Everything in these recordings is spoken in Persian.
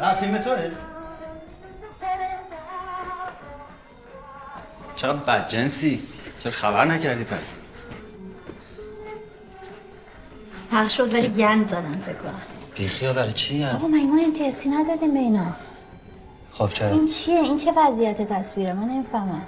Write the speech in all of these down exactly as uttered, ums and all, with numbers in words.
نه فیلم توه؟ چقدر بدجنسی. چرا خبر نکردی پس؟ پخش شد ولی گند زدن فکر کنم. بیخیال برای چی هم؟ آقا مگه ما انتیاسی ندادیم به اینا؟ خب چرا؟ این چیه؟ این چه وضعیت تصویره؟ من نمیفهمم.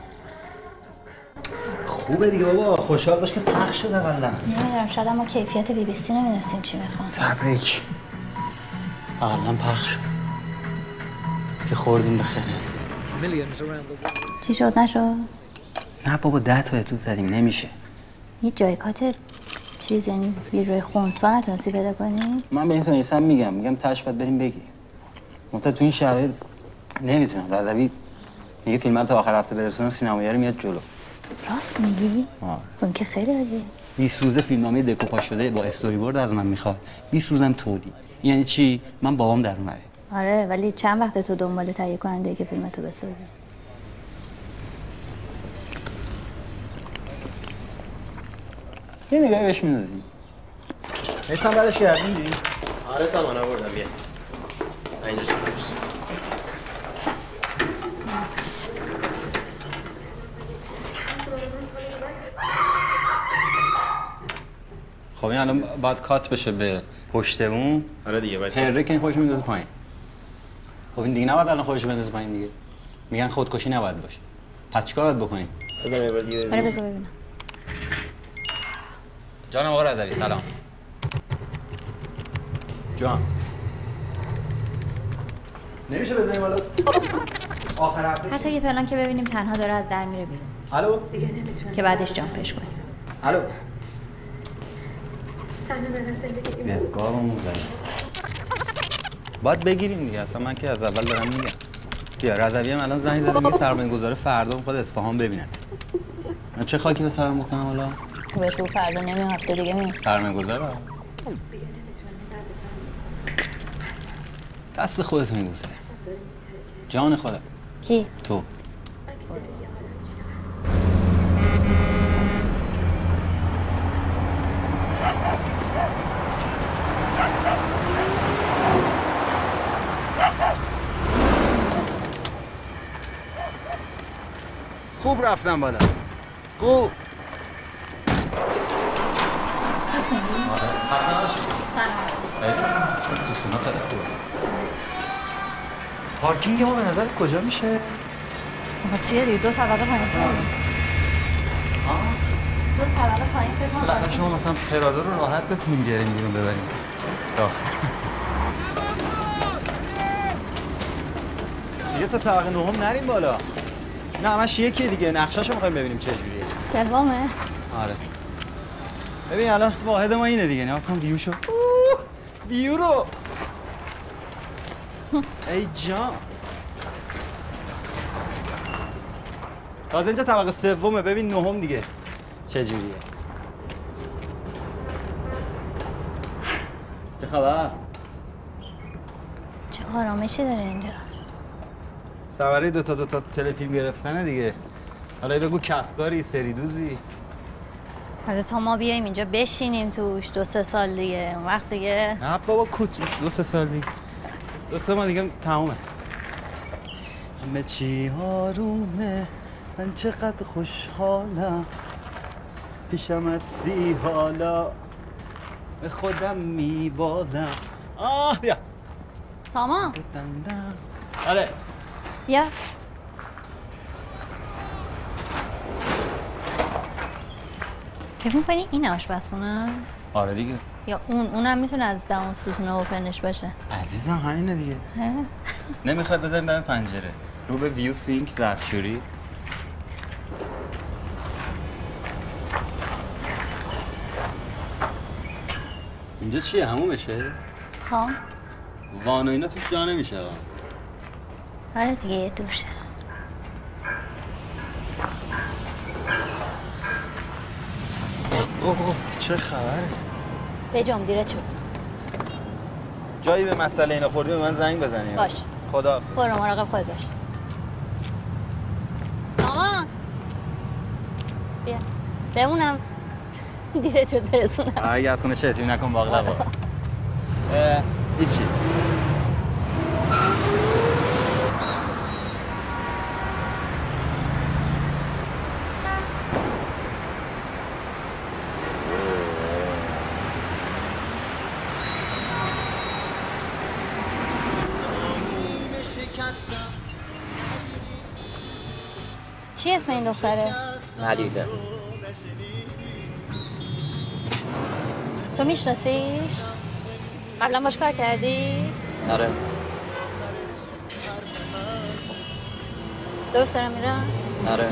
خوبه دیگه بابا، خوشحال باش که پخش شده قلن. نمیدونم، شاید ما کیفیت بی بی سی نمیدونستیم چی میخوان. تبریک. قلن پخش شد. که خوردیم به خرس. چی شد نشد؟ نه بابا ده تا اتود زدیم نمیشه. یه جایکات چیز یعنی یه جای خونسا نتونستی پیدا کنی؟ من به این تونیستم میگم میگم تش باید بریم بگیریم. منتها تو این شرایط نمیتونم. رضوی میگه فیلم تا آخر هفته برسونم سینمایی میاد جلو. راست میگی؟ آره. اون که خیلی عالیه. بیست روزه فیلمنامه دکوپاژ شده با استوری بورد از من میخواد. بیست روزم تولید. یعنی چی؟ من بابام در اومده. آره ولی چند وقت تو دنبال تهیه کننده که فیلم تو بسازی؟ یه نگاهی بهش می‌ندازی. حسام برش کردی؟ آره سامان آوردم بیا. اینجا سوپرس. خب این الان باید کات بشه به پشت اون. آره دیگه باید. هنری که خودش میندازه پایین. خب این دیگه نباید الان خودش بندازه پایین دیگه. میگن خودکشی نباید باشه. پس چیکار باید بکنیم؟ بذار یه بار دیگه. آره بذار ببینم. جان آقا رضوی سلام. جان. نمیشه بزنیم حالا آخر هفته. حتی یه پلان که ببینیم تنها داره از در میره بیرون. الو؟ دیگه نمیتونم. که بعدش جامپش کنیم. الو. سنه من زندگی بیا گاومون زنیم. باید بگیریم دیگه. اصلا من که از اول دارم میگم. بیا رضوی هم الان زنگ زده میگه سرمایه‌گذار فردا میخواد اصفهان ببیند. من چه خاکی به سرم بکنم حالا؟ بهش رو فردا نمیم هفته دیگه میام. سرمایه‌گذاره. دست خودت میبوسه. جان خودم. کی؟ تو. خوب رفتم بالا. خوب. آره. حسن باشی. سلام. اصلا ستونا خیلی خوبه. پارکینگ ما به نظرت کجا میشه؟ آقا چیه دیگه؟ دو طبقه پایین فکر دو طبقه پایین فکر کنم. بالاخره شما مثلا پرادا رو راحت بتونید بیارین بیرون ببرید. راه. دیگه تا طبقه نهم نریم بالا. نه همش یکیه دیگه. نقشه‌شو می‌خوایم ببینیم چه جوریه. سومه؟ آره. ببین الان واحد ما اینه دیگه. نگاه کن ویوشو. ویو رو. ای جان. تازه اینجا طبقه سومه. ببین نهم دیگه چه جوریه. چه خبر؟ چه آرامشی داره اینجا. سواره دو تا دو تا تلفیلم گرفتنه دیگه. حالا بگو کفگاری سریدوزی. حالا تا ما بیایم اینجا بشینیم توش دو سه سال دیگه اون وقت دیگه. نه بابا کوچ دو سه سال دیگه. دو سه ماه دیگه تمومه. همه چی آرومه. من چقدر خوشحالم. پیشم هستی حالا. به خودم میبالم. آه بیا. سامان. آره. بیا. فکر می‌کنی این آشپزخونه؟ آره دیگه. یا اون اونم میتونه از دهان ستون اوپنش باشه. عزیزم همینه دیگه. نمیخواد بذاریم در پنجره. رو به ویو سینک ظرفشویی. اینجا چیه؟ همومشه؟ ها؟ وان و اینا توش جا نمیشه. آره دیگه یه دوشه. اوه اوه چه خبره؟ بجام دیره شد. جایی به مسئله اینا خوردی به من زنگ بزنی. باش. خدا. برو مراقب خود باش. سامان. بیا. بمونم. دیره شد برسونم. اگه خونه شتیمی نکن باقلبا. هیچی. چی اسم این دختره؟ ملیحه. تو میشناسیش؟ قبلا باش کار کردی؟ آره. درست دارم میرم؟ آره.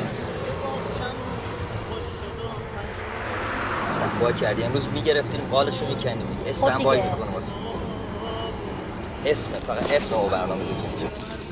استنبای کردی امروز میگرفتیم قالشو میکنیم. استنبای میکنه واسه اسم فقط اسم او برنامه روزی میشه.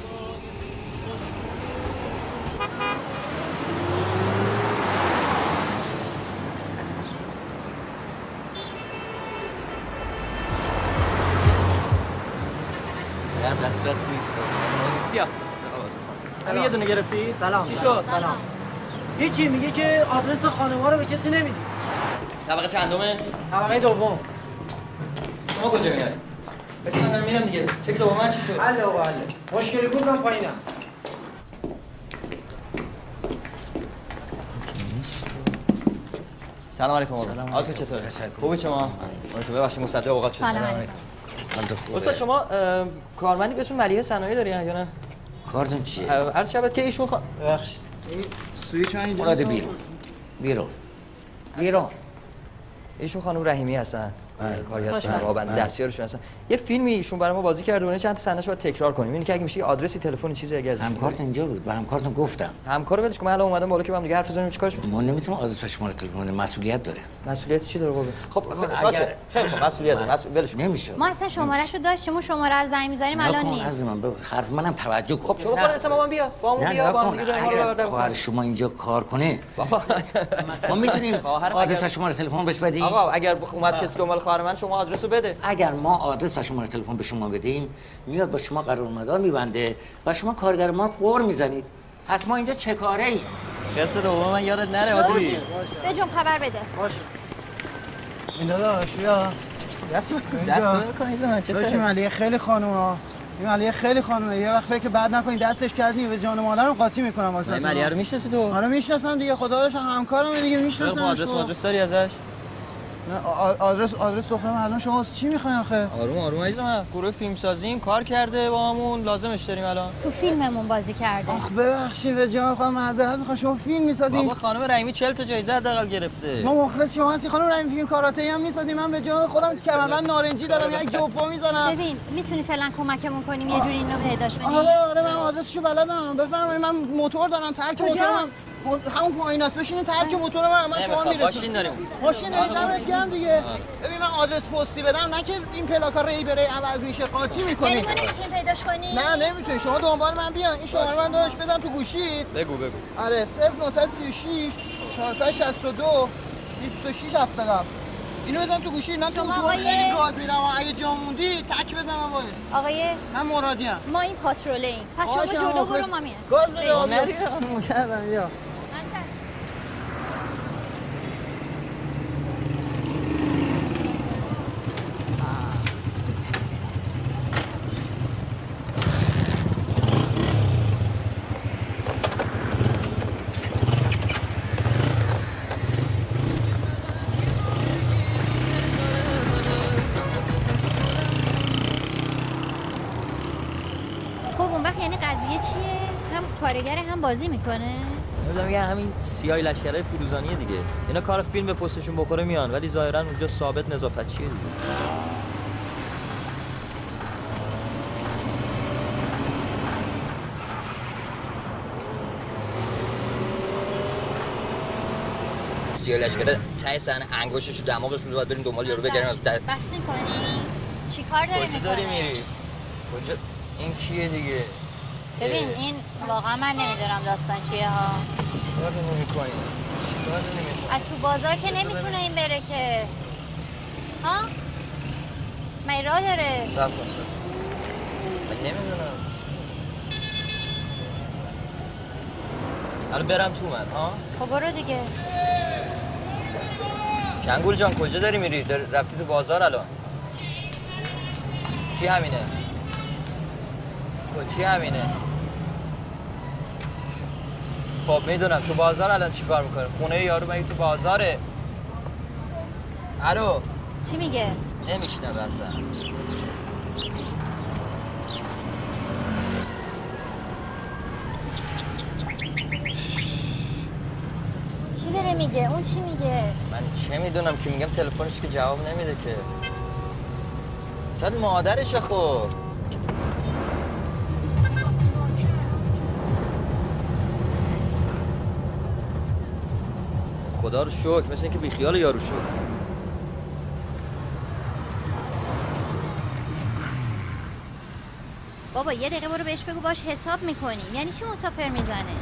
دست دست نیست بیا. همین یه دونه گرفتی؟ سلام. چی شد؟ سلام. هیچی میگه که آدرس خانوار رو به کسی نمیدی. طبقه چندمه؟ طبقه دوم. شما کجا میای؟ بچه من دارم میرم دیگه. چک دوم چی شد؟ حله آقا حله. مشکلی بود من پایینم. سلام علیکم آقا. حالتون چطوره؟ خوبه شما؟ تو ببخشید مصدق اوقات شد. سلام علیکم. استاد شما کارمندی به اسم ملیحه صنایع داری یا نه؟ کارتون چیه؟ عرض شبت که ایشون خوا... ببخشید این سویچ من اینجا مراد بیرون بیرون بیرون ایشون خانم رحیمی هستن. کاری هستن خوشبخت. رابند دستیارشون هستن. یه فیلمی ایشون برای ما بازی کرده و چند تا صحنه‌شو باید تکرار کنیم. اینی که اگه میشه یه آدرسی تلفنی چیزی اگه ازش همکارتون اینجا بود به همکارتون گفتم همکارو ولش کن. من الان اومدم بالا که با هم دیگه حرف بزنیم چیکارش می‌کنیم؟ ما نمیتونم آدرس و شماره تلفن مسئولیت داره مسئولیت چی داره قربون؟ خب اگر- اگر خیلی خوب مسئولیت داره. مسئول ولش کن. نمیشه ما اصلا شماره‌شو داشتیم اون شماره رو زنگ می‌زنیم الان نکن نیست. از من به حرف منم توجه کن خب شما خود اسم مامان بیا. با همون نه بیا با هم نکن دیگه بریم حالا اگر بردم. خواهر شما اینجا کار کنه بابا ما میتونیم خواهرم آدرس اگر- و شماره تلفن بهش بدیم آقا اگر اومد کسی دنبال خواهر من شما آدرسو بده. اگر ما آدرس و شماره تلفن به شما بدیم میاد با شما قرارداد میبنده و شما کارگر ما قور میزنید پس ما اینجا چه کاره ایم قصه دوم من یادت نره روزی آدری. به جون خبر بده. باشه. این داداش بیا دست اینجا. دست کنید زمان داداش این چطور؟ ملیحه خیلی خانوما این ملیحه خیلی خانومه یه وقت فکر بد نکنی دستش کج به جان و مادرم قاطی میکنم واسه من ملیحه رو میشناسی تو؟ آره میشناسم دیگه خدا داداش همکارمه دیگه میشناسم. آدرس آدرس داری ازش؟ نه آدرس آدرس دخترم الان شما چی میخواین آخه؟ آروم آروم عزیزم. گروه فیلم سازیم کار کرده با همون لازمش داریم الان. تو فیلممون بازی کرده. آخ ببخشید به جان خودم معذرت میخوام شما فیلم میسازین؟ بابا خانم رحیمی چهل تا جایزه حداقل گرفته. ما مخلص شما هستی خانم رحیمی فیلم کاراته ای هم میسازیم. من به جان خودم کمربند نارنجی دارم یک جوفا میزنم. ببین میتونی فعلا کمکمون کنیم یه جوری اینو پیداش کنیم؟ آره آره من آدرسشو بلدم. بفرمایید من موتور دارم ترک موتور من همون پایین است. بشینید ترک موتور من من شما نمیخوام میرسم. ماشین داریم. ماشین دارید دمت گرم دیگه. ببین من آدرس پستی بدم نه که این پلاکا ری بره عوض میشه قاطی میکنی. یعنی ما نمیتونیم پیداش کنیم؟ نه نمیتونی شما دنبال من بیان این شماره من داشت بدم تو گوشیت. بگو بگو. آره صفر نهصد و سی و شش چهارصد و شصت و دو بیست و شش هفتاد و هفت اینو بزن تو گوشی. من تو شما اتوبان آقای- خیلی گاز میدم و اگه جا موندی تک بزن من وایس. آقای من مرادیم. ما این پاتروله ایم. پس شما جلو برو ما میایم. گاز بده آبی. نری. کردم بیا. خب اون وقت یعنی قضیه چیه؟ هم کارگر هم بازی میکنه؟ نمیدونم میگه همین سیای لشکرهای فیروزانیه دیگه. اینا کار فیلم به پستشون بخوره میان ولی ظاهرا اونجا ثابت نظافتچیه دیگه. سیای لشکره ته صحنه انگشتشو دماغش رو باید بریم دنبال یارو بگیریم از در بس میکنی؟ چی کار داری کجا داری میکنه؟ میری؟ کجا این کیه دیگه؟ ببین این واقعا من نمیدونم داستان چیه ها. چیکار داری می‌کنی؟ چیکار داری می‌کنی؟ از تو بازار که نمیتونه این بره که ها؟ من راه داره. صبر کن صبر. من نمیدونم. حالا برم تو من ها؟ خب برو دیگه. شنگول جان کجا داری میری؟ در رفتی تو بازار الان؟ چی همینه؟ تو چی همینه؟ خب میدونم تو بازار الان چی کار میکنه؟ خونه یارو مگه تو بازاره؟ الو؟ چی میگه؟ نمیشنم اصلا. چی داره میگه؟ اون چی میگه؟ من چه میدونم که میگم تلفنش که جواب نمیده که. شاید مادرشه خب. خدا رو شکر مثل اینکه بیخیال یارو شد. بابا یه دقیقه برو بهش بگو باش حساب میکنیم. یعنی چی مسافر میزنه؟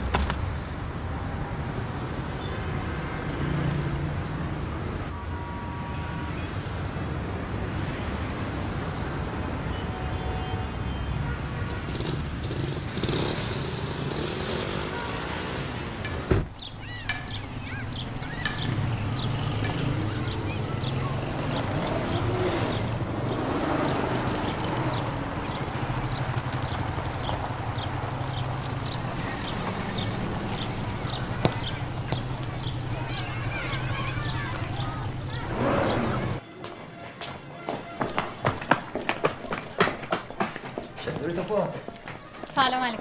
سلام علیکم.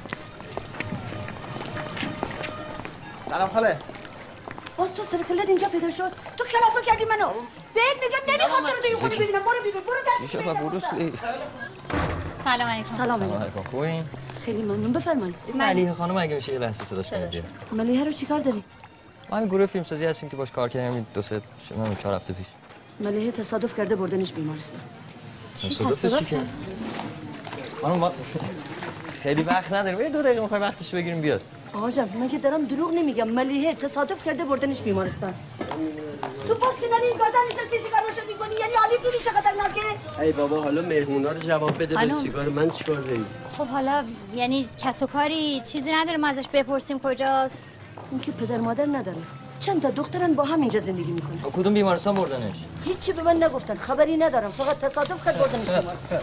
سلام خاله. باز تو سرکلت اینجا پیدا شد؟ تو خلافه کردی منو. بهت میگم نمیخوام تو رو توی خونه ببینم. برو بیرون. برو میشه با بروس. سلام علیکم. سلام سلام علیکم. خوبین؟ خیلی ممنون. بفرمایید. ملیحه خانم اگه میشه یه لحظه صداش کنید. ملیحه رو چیکار داری؟ ما همین گروه فیلم سازی هستیم که باش کار کردیم دو سه شما چهار هفته پیش. ملیحه تصادف کرده بردنش بیمارستان. چی تصادف چی کرد؟ خانم ما خیلی وقت نداریم. یه دو دقیقه می‌خوایم وقتش بگیریم بیاد. آقا جان من که دارم دروغ نمیگم. ملیحه تصادف کرده بردنش بیمارستان. تو پاس که داری این گازر نشستی سیگارشو می‌کنی یعنی حالیت دیدی چه خطرناکه؟ ای بابا حالا مهمونا رو جواب بده. به خانم. سیگار من چیکار داری؟ خب حالا یعنی کس و کاری چیزی نداره ما ازش بپرسیم کجاست؟ اون که پدر مادر نداره. چند تا دخترن با هم اینجا زندگی میکنن. کدوم بیمارستان بردنش؟ هیچی به من نگفتن. خبری ندارم. فقط تصادف کرد بردنش بیمارستان.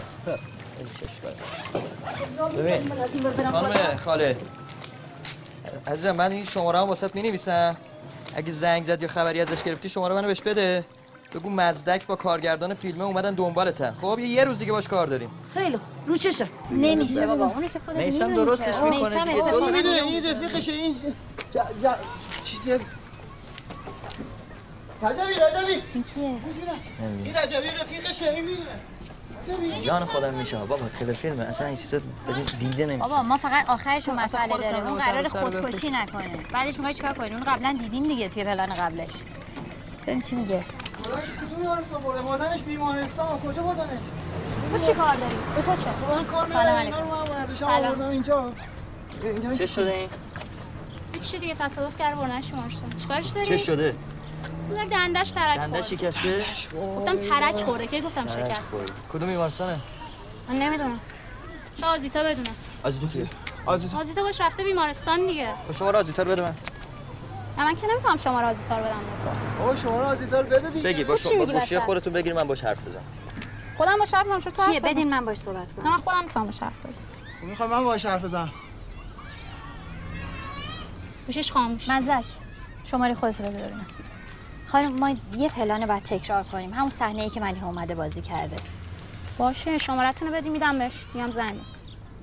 ببین خانم خاله عزیزم من این شماره هم واسط می‌نویسم. اگه زنگ زد یا خبری ازش گرفتی شماره منو بهش بده. بگو مزدک با کارگردان فیلمه اومدن دنبالتن. خب یه روز دیگه باش کار داریم. خیلی خوب. رو چشه؟ نمیشه بابا اونو که خودت میثم میدونی. درستش میکنه دیگه. میثم دو میدونه این رفیقشه این ج... ج... چیزی رجبی رجبی این کیه؟ این رجبی رفیقشه این میدونه. جان خودم میشه بابا تلفن اصلا این چیزا دیده نمیشه. بابا ما فقط آخرشو مسئله خودت داره. هم اون سر قرار سر خودکشی نکنه. بعدش میخوای چیکار کنی؟ اون قبلا دیدیم دیگه توی پلن قبلش. ببین چی میگه. خداش کدوم بیمارستان برده؟ مادرش بیمارستان کجا بردنش؟ تو چی کار داری؟ به تو چه؟ من کار سلام ندارم. علیکم. اینا رو من برداشتم سلام. آوردم اینجا. چه شده این؟ چی دیگه تصادف کرده بردنش بیمارستان. چیکارش داری؟ چه شده؟ اون دندش ترک دنده خورد. شکسته؟ گفتم ترک خورده که گفتم ترک شکست. خورد. کدوم بیمارستانه؟ من نمیدونم. شما آزیتا بدونم. آزیتا کیه؟ آزیتا آزیتا باش رفته بیمارستان دیگه. شما رو آزیتا رو بده من. نه من که نمیتونم شما رو آزیتا رو بدم به تو. بابا شما رو آزیتا رو بده دیگه. بگی با چی شما میگی گوشی وسط؟ خودتون بگیری من باش حرف بزنم. خودم باش حرف بزنم چون تو کیه؟ حرف بزن. بدین من باش صحبت نه کنم. من خودم میتونم باش حرف بزنم. میخوام من باهاش حرف بزنم. گوشیش خاموش. مزدک شماره خودت رو بده ببینم. خانم ما یه پلان بعد تکرار کنیم. همون صحنه‌ای که ملیحه اومده بازی کرده. باشه شماره‌تون رو بدی میدم بهش. میام زنگ بزن.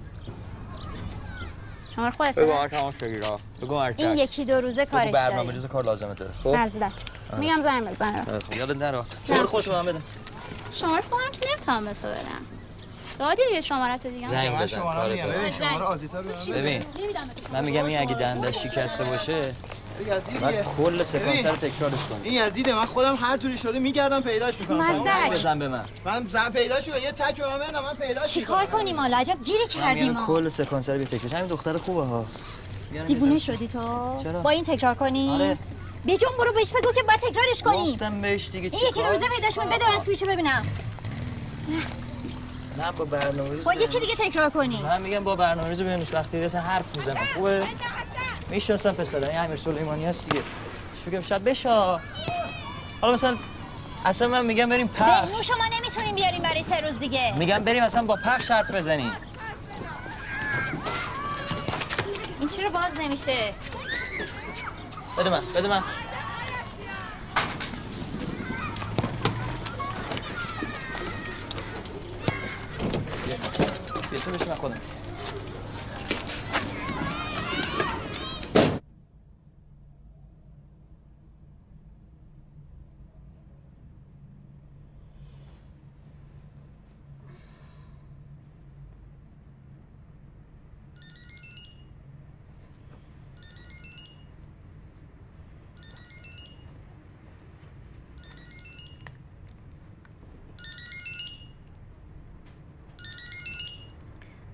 شماره خودت. بگو من تمام شدی را. بگو هر این یکی دو روزه کارش برنامه داریم. ریز کار لازمه داره. خب نزدک. میام زنگ بزنم. خب یادت نره. شماره خودت به من بده. شماره خودم که نمیتونم به تو بدم. دادی دیگه شماره‌تو دیگه. زنگ من بزن شماره رو کارت میگم. داره. ببین شماره آزیتا رو بده. ببین نمیدم به تو. من میگم این اگه دندش شکسته باشه یزیدیه. بعد کل سکانس رو تکرارش کنی. این یزیده من خودم هر طوری شده میگردم پیداش میکنم. مزدک بزن به من. من زن پیداش شد یه تک به من بده من پیداش چیکار کنیم حالا؟ عجب گیری کردیم میگم ما. کل سکانس رو تکرارش. همین دختر خوبه ها. دیوونه شدی تو؟ چرا؟ با این تکرار کنی؟ آره. بجون برو بهش بگو که باید تکرارش کنی. گفتم بهش دیگه این یکی دو روزه پیداش کن. بده من سویچو ببینم. نه با برنامه‌ریزی. با یکی دیگه تکرار کنی. من میگم با برنامه‌ریزی ببینش وقتی اصلا حرف میزنه خوبه. میشناسم پسر این امیر سلیمانی هست دیگه. چی بگم شاید بشه. حالا مثلا اصلا من میگم بریم پخش. بهنوش ما نمیتونیم بیاریم برای سه روز دیگه. میگم بریم اصلا با پخش حرف بزنیم. این چرا باز نمیشه؟ بده من بده من. بیا تو بشی من خودم.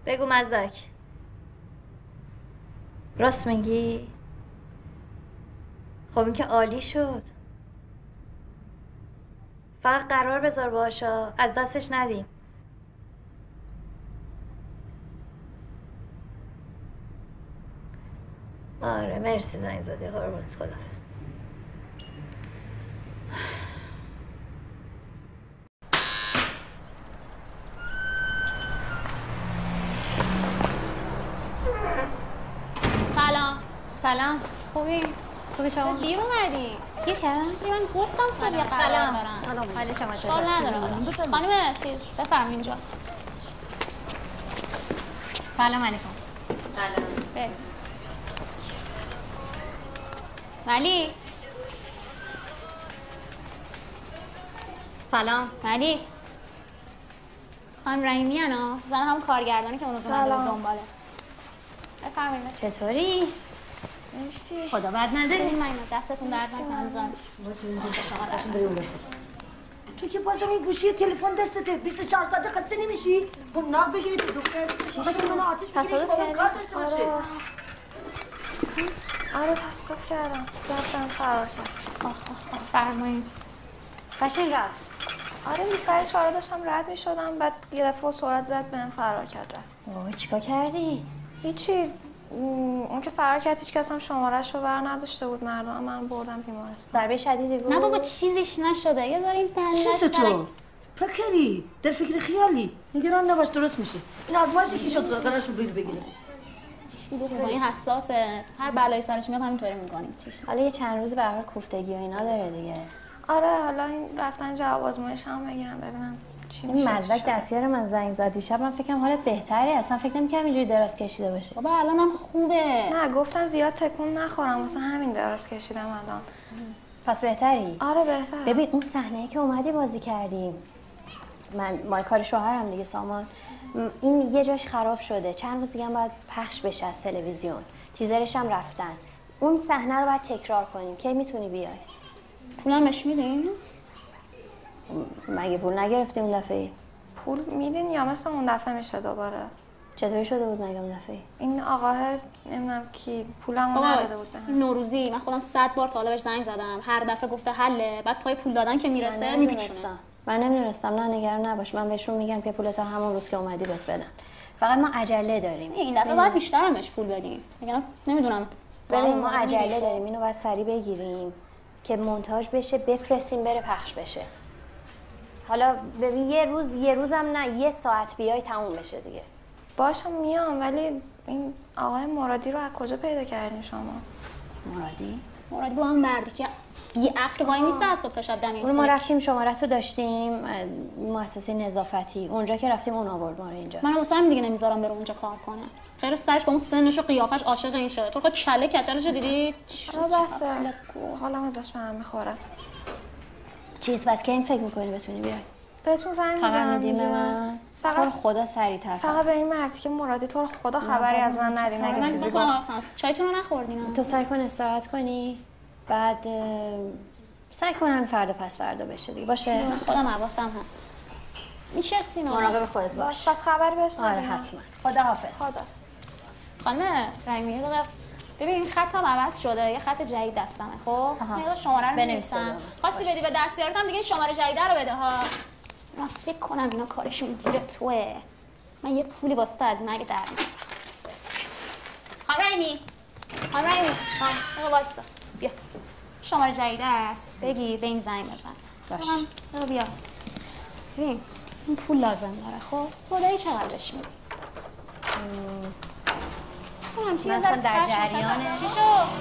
بگو مزدک. راست میگی؟ خب این که عالی شد. فقط قرار بذار باشا، از دستش ندیم. آره مرسی زنگ زدی، قربونت، خدافظ. سلام. سلام. خوبی؟ خوبی شما؟ دیر اومدی. دیر کردم؟ من گفتم صبح یه قرار سلام. دارم. سلام. حال شما چطوره؟ سوال ندارم. خانم چیز بفرمایید اینجاست. سلام علیکم. سلام. بریم. ولی سلام. ولی خانم رحیمی انا زن هم کارگردانی که اونو زنده دنباله. بفرمایید. چطوری؟ مرسی. خدا بد نده. من دستتون درد نکنه زن. تو که بازم این گوشی تلفن دستته بیست و چهار ساعت خسته نمیشی؟ خب ناق بگیری تو دختر چی شد؟ من آتش بگیری که کار داشته باشه. آره تصادف کردم. رفتم فرار کرد. آخ آخ آخ فرمایید. قشنگ رفت. آره میسر چهار داشتم رد میشدم بعد یه دفعه با سرعت زد بهم فرار کرد رفت. وای چیکار کردی؟ هیچی. اون که فرار کرد هیچ کس هم شماره‌اش رو بر نداشته بود. مردم من بردم بیمارستان. ضربه شدیدی بود؟ نه بابا چیزیش نشده. یه دارین دندش چه تو؟ فکری در فکر خیالی نگران نباش درست میشه. این آزمایشی که شد قرارشو بیر بگیره. با این حساسه. هر بلایی سرش میاد همینطوری میکنیم. چیش حالا یه چند روزی به هر حال کوفتگی و اینا داره دیگه. آره حالا این رفتن جواب آزمایش هم بگیرم ببینم چی این میشه. مزدک دستیار من زنگ زد دیشب، من فکرم حالت بهتره، اصلا فکر نمی‌کردم اینجوری دراز کشیده باشه. بابا الانم خوبه. نه گفتن زیاد تکون نخورم واسه همین دراز کشیدم الان. پس بهتری؟ آره بهتره. ببین اون صحنه‌ای که اومدی بازی کردیم، من مال کار شوهرم دیگه سامان، این یه جاش خراب شده، چند روز دیگه هم باید پخش بشه از تلویزیون، تیزرش هم رفتن. اون صحنه رو باید تکرار کنیم. کی میتونی بیای؟ پولم بهش میدین؟ مگه پول نگرفتی اون دفعه؟ پول میدین یا مثل اون دفعه میشه دوباره؟ چطوری شده بود مگه اون دفعه؟ این آقاه نمیدونم کی پولمو نداده بود بهم. این نوروزی من خودم صد بار تا حالا بهش زنگ زدم، هر دفعه گفته حله، بعد پای پول دادن که میرسه میپیچونه. من نمیدونستم. نه نگران نباش، من بهشون میگم که پولتو همون روز که اومدی بس بدن. فقط ما عجله داریم. این دفعه باید بیشتر هم بهش پول بدیم. میگم نمیدونم. ببین ما عجله داریم، اینو باید سریع بگیریم که مونتاژ بشه، بفرستیم بره پخش بشه. حالا ببین یه روز یه روزم نه یه ساعت بیای تموم بشه دیگه. باشم میام، ولی این آقای مرادی رو از کجا پیدا کردین شما؟ مرادی؟ مرادی با هم مردی که بی عقل وای نیست از صبح تا شب دم این اون ما رفتیم شماره‌تو داشتیم مؤسسه نظافتی، اونجا که رفتیم اون آورد ما رو اینجا. من واسه دیگه نمیذارم بره اونجا کار کنه. خیر سرش با اون سنش و قیافش عاشق این شده. تو خود کله کچلشو دیدی؟ آه بسه. حالم ازش به هم میخوره. چیز بس که این فکر می‌کنی بتونی بیای؟ بهتون زنگ می‌زنم. خبر میدیم به من. فقط تو رو خدا سریع‌تر. فقط به این مردی که مرادی تو رو خدا خبری از من ندین اگه چیزی گفت. چایتون رو نخوردین؟ تو سعی کن استراحت کنی. بعد سعی کن همین فردا پس فردا بشه دیگه باشه. خودم حواسم هم. میشستین مراقب خودت باش. پس خبری بهش آره حتما. خدا حافظ. خدا. خانم رحیمی یه دقیقه ببین این خطم عوض شده، یه خط جدید دستمه. خب من شماره رو بنویسم. خواستی بدی به دستیارت هم دیگه این شماره جدید رو بده ها. من فکر کنم اینا کارشون گیر توئه. من یه پولی واسه از این اگه در میارم. خانم رحیمی خانم رحیمی ها وایسا بیا. شماره جدید است. بگی به این زنگ بزن. باش. بیا بیا. ببین این پول لازم داره. خب خدایی چقدر بهش میدی؟ مثلا در جریانه. چی شد؟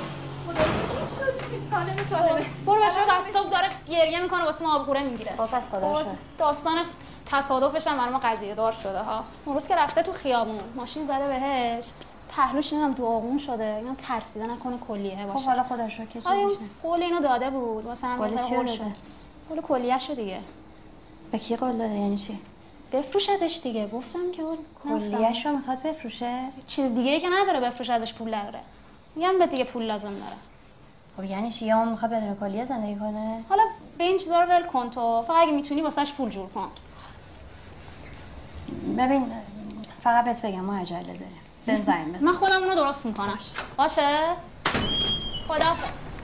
سالمه سالمه. برو بهش بگو از صبح داره گریه میکنه واسه ما آبغوره میگیره. خب پس خدا شد. داستان تصادفش هم برای ما قضیه دار شده ها. اون روز که رفته تو خیابون ماشین زده بهش، پهلوش نمیدونم داغون شده، اینا ترسیده نکنه کلیه باشه. خب حالا خدا شد که چیزیش نه. قول اینو داده بود واسه هم قول شد. قول کلیه‌شو دیگه. به کی قول داده یعنی چی؟ بفروشتش دیگه. گفتم که اون کلیه‌شو میخواد بفروشه؟ چیز دیگه ای که نداره بفروشه ازش پول نداره. میگم به دیگه پول لازم داره. خب یعنی چی؟ یا اون میخواد بدون کلیه زندگی کنه؟ حالا به این چیزا رو ول کن تو. فقط اگه میتونی واسش پول جور کن. ببین فقط بهت بگم ما عجله داریم. بهم زنگ بزن. من خودم اونو درست میکنم. باشه؟ خداحافظ.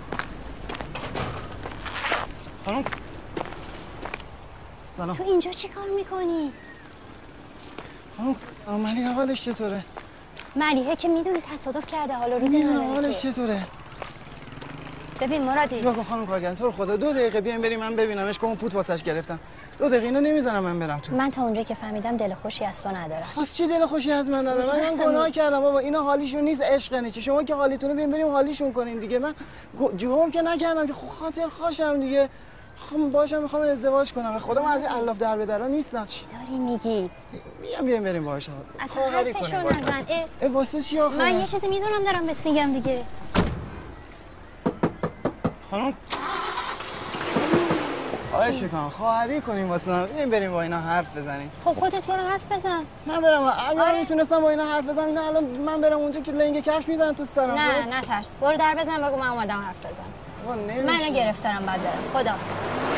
خانم سلام. تو اینجا چی کار میکنی؟ خانم ملیحه حالش چطوره؟ ملیحه که میدونی تصادف کرده حالا روزی نداره حالش چطوره؟ ببین مرادی یا خانم کارگردان تو رو خدا دو دقیقه بیایم بریم من ببینمش که اون پوت واسش گرفتم. دو دقیقه اینو نمیذارم من برم تو. من تا اونجایی که فهمیدم دل خوشی از تو ندارم. خاص چی دل خوشی از من ندارم؟ من گناه کردم بابا. اینا حالیشون نیست، عشق نیست. شما که حالیتونه بیایم بریم حالیشون کنیم دیگه. من جرم که نکردم که خاطر خوشم دیگه. خب باشم میخوام ازدواج کنم. خودم از این الاف در به درا نیستم. چی داری میگی؟ میام بیام بریم باهاش. اصلا حرفشو نزن. ای واسه چی آخه؟ من یه چیزی میدونم دارم بهت میگم دیگه. خانم خواهش میکنم خواهری کنیم واسه من. بیایم بریم با اینا حرف بزنیم. خب خودت برو حرف بزن. من برم اگر آره. میتونستم با اینا حرف بزنم اینا الان من برم اونجا که لنگ کفش میزنن تو سرم. نه نه ترس. برو در بزن بگو من اومدم حرف بزنم. منو گرفتارم بعد برم. خداحافظ.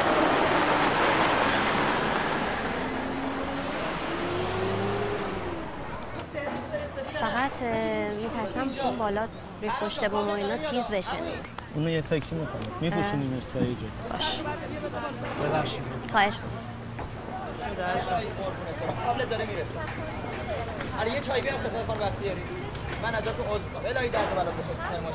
فقط میترسم اون بالا روی پشت بوم و اینا تیز بشه. اونو یه فکری میکنم میپوشونیمش سایه جا. باش ببخشید. خواهش قابلت داره میرسه. آره یه چای بیار خدمت خانم بختیاری. من ازتون عذر میخوام. الهی درد بالا بشه سرمایه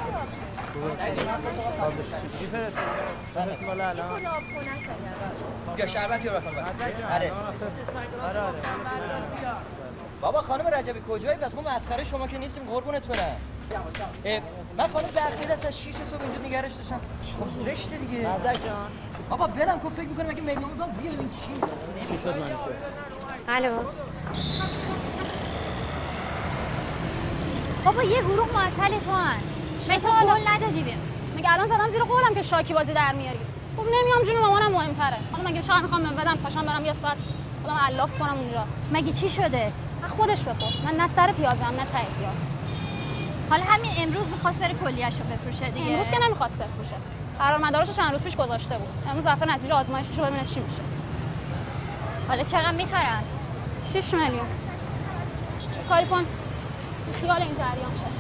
یا شربت یا بخوام. آره. آره آره. بابا خانم رجبی کجایی؟ پس ما مسخره شما که نیستیم قربونت برم. من خانم بختیاری از شیش صبح اینجا نگرش داشتم. خب زشته دیگه. مردک جان. بابا برم که فکر می‌کنم اگه میلیون بدم بیا ببین چی چی شد من تو. الو. بابا یه گروه معطل تو ان. شما قول ندادی بهم. مگه الان زدم زیر قولم که شاکی بازی در میاری. خب نمیام جون مامانم مهم‌تره. حالا مگه چقدر می‌خوام من بدم پاشم برم یه ساعت خودم الاف کنم اونجا. مگه چی شده؟ من خودش بپرس. من نه سر پیازم نه ته پیاز. حالا همین امروز می‌خواست بره کلیه‌شو بفروشه دیگه. امروز که نمی‌خواست بفروشه. قرارمدارش چند روز پیش گذاشته بود. امروز ظرف نتیجه آزمایشش رو ببینه چی میشه. حالا چقدر می‌خرن؟ شش میلیون. کاری کن. خیال این جریان شه.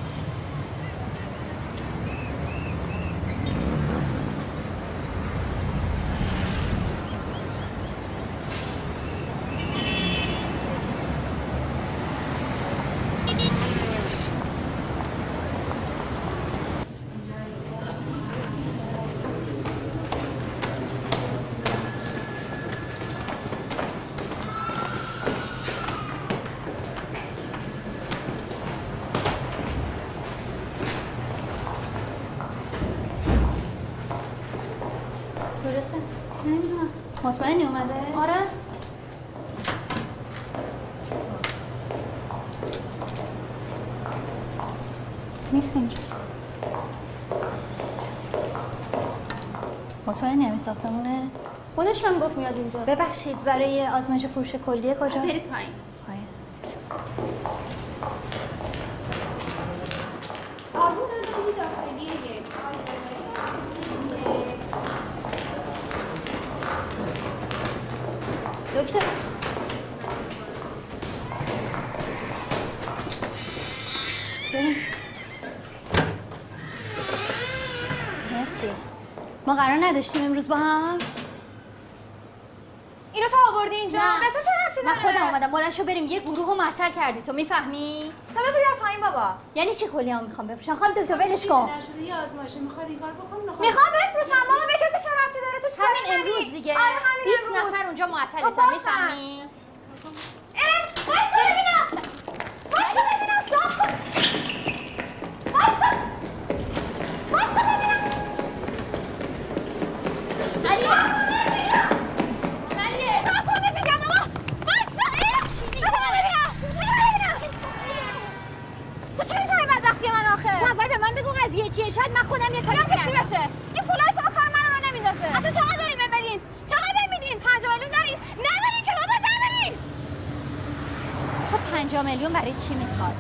نمیدونم. مطمئنی اومده؟ آره. نیست اینجا. مطمئنی همین ساختمونه؟ خودش من گفت میاد اینجا. ببخشید برای آزمایش فروش کلیه کجاست؟ برید پایین. پایین. دکتر بریم. مرسی. ما قرار نداشتیم امروز با هم؟ اینو تو آوردی اینجا؟ به تو چه ربطی من داره؟ خودم اومدم بلند شو بریم یه گروه رو معطل کردی تو میفهمی؟ صداشو بیار پایین بابا. یعنی چی کلیه هم میخوام بفروشن؟ خانم دکتر ولش کن. نشده یه آزمایشه میخواد این کار بکنه. میخوام بفروشم مامان به کسی چه ربطی داره تو چیکار همین امروز دیگه. آره همین بیست امروز. نفر اونجا معطلتن میفهمی؟ اه واسه ببینم. واسه ببینم صاف کن. واسه. واسه ببینم. علی اول به من بگو قضیه چیه شاید من خودم یه کاری کردم. چی بشه؟ این پولای شما کار من رو نمیندازه. اصلا چقدر دارین ببرین؟ چقدر میدین؟ پنج میلیون دارین؟ ندارین که بابا ندارین. تو پنج میلیون برای چی میخواد؟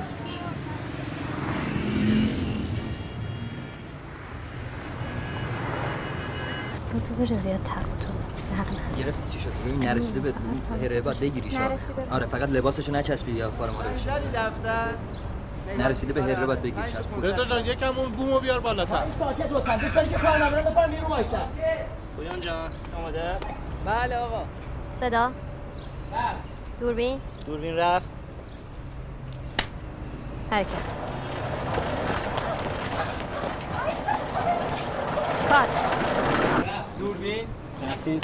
واسه باشه زیاد تق تو گرفتی چی شد؟ ببین نرسیده به هره باید بگیریش. آره فقط لباسشو نچسبی یا کار ما رو بشه. دفتر نرسیده به هره باید بگیریش از پول. رضا جان یکم اون بومو بیار بالاتر. ساکت لطفاً. دوستانی که کار ندارن بفرمایید بیرون وایسا. پویان جان آماده است؟ بله آقا. صدا بله. دوربین دوربین رفت. حرکت کات دوربین رفتید.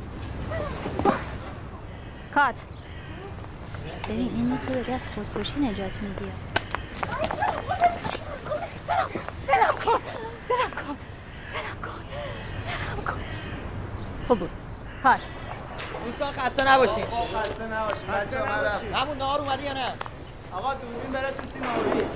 کات ببین اینو تو داری از خودکشی نجات میدی. بلم کن بلم کن بلم کن بلم کن. خوب بود. کات دوستان خسته نباشین. آقا خسته نباشین. خسته نباشین. همون نهار اومدی یا نه؟ آقا دوربین بره تو سیماوی.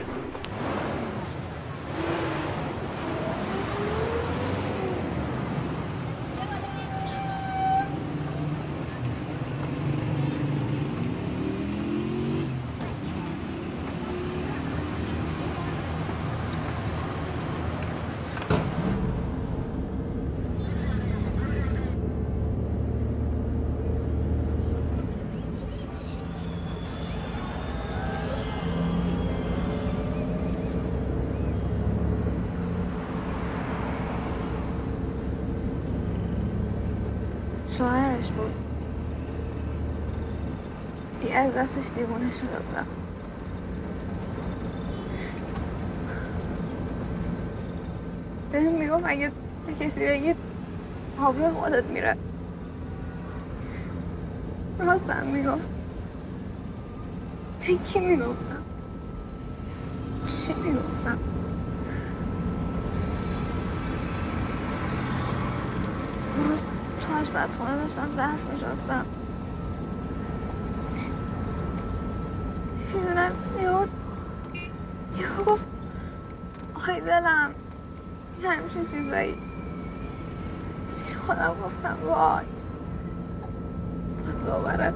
شوهرش بود. دیگه از دستش دیوونه شده بودم. بهم میگفت اگه به کسی بگید آبرو خودت میره. راستم میگفت. به کی میگفتم؟ چی میگفتم؟ تو آشپزخونه داشتم ظرف میشستم. میدونم یهو یهو گفت آی دلم یه همچین چیزایی. پیش خودم گفتم وای باز دوباره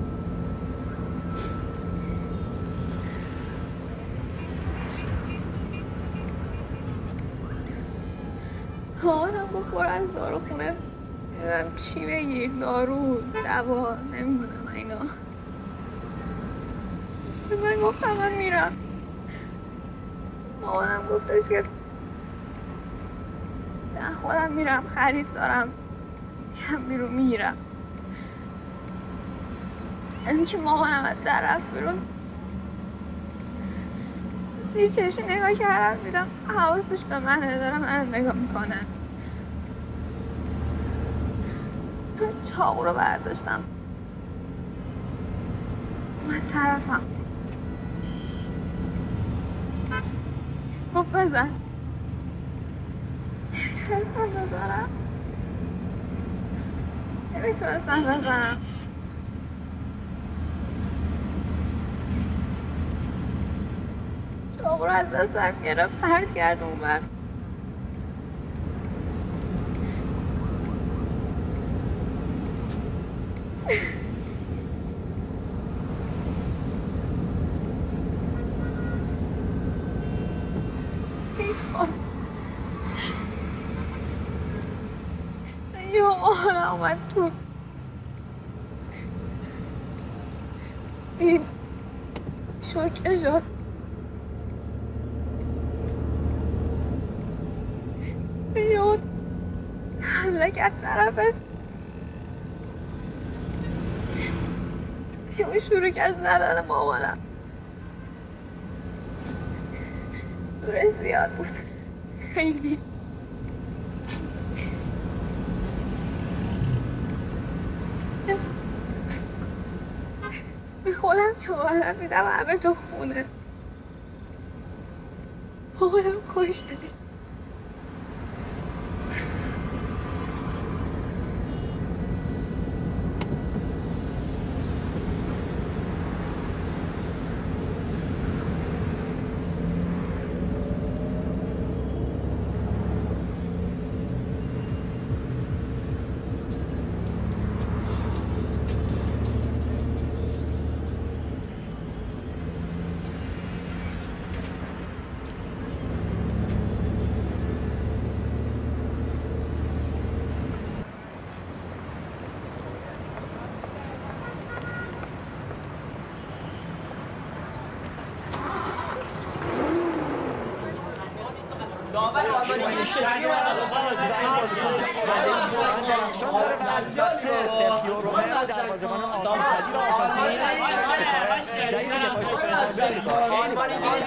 مامانم گفت برو از داروخونه نمیدونم چی بگیر، دارو، دوا، نمیدونم اینا. من گفتم من میرم. مامانم گفتش که من خودم میرم خرید دارم میرم بیرون میگیرم. همین که مامانم از در رفت بیرون زیر چشی نگاه کردم دیدم حواسش به منه، دارم من نگاه میکنه. چاقو رو برداشتم من طرفم گفت بزن. نمیتونستم بزنم نمیتونستم بزنم چاقو رو از دستم گرفت پرت کرد اون بر. یه مامان اومد تو دید شوکه شد. یاد حمله کرد طرفش. اون شروع کرد زدن مامانم. دورش زیاد بود خیلی. به خودم که باید میدم همه تو خونه مامانم کشتش. داور آلمان انگلیس چجوری شون داره به البته سرخیو رومئو دروازه‌بان آسیب‌پذیر آرژانتین ضعیف دفاعش رو آلمان انگلیس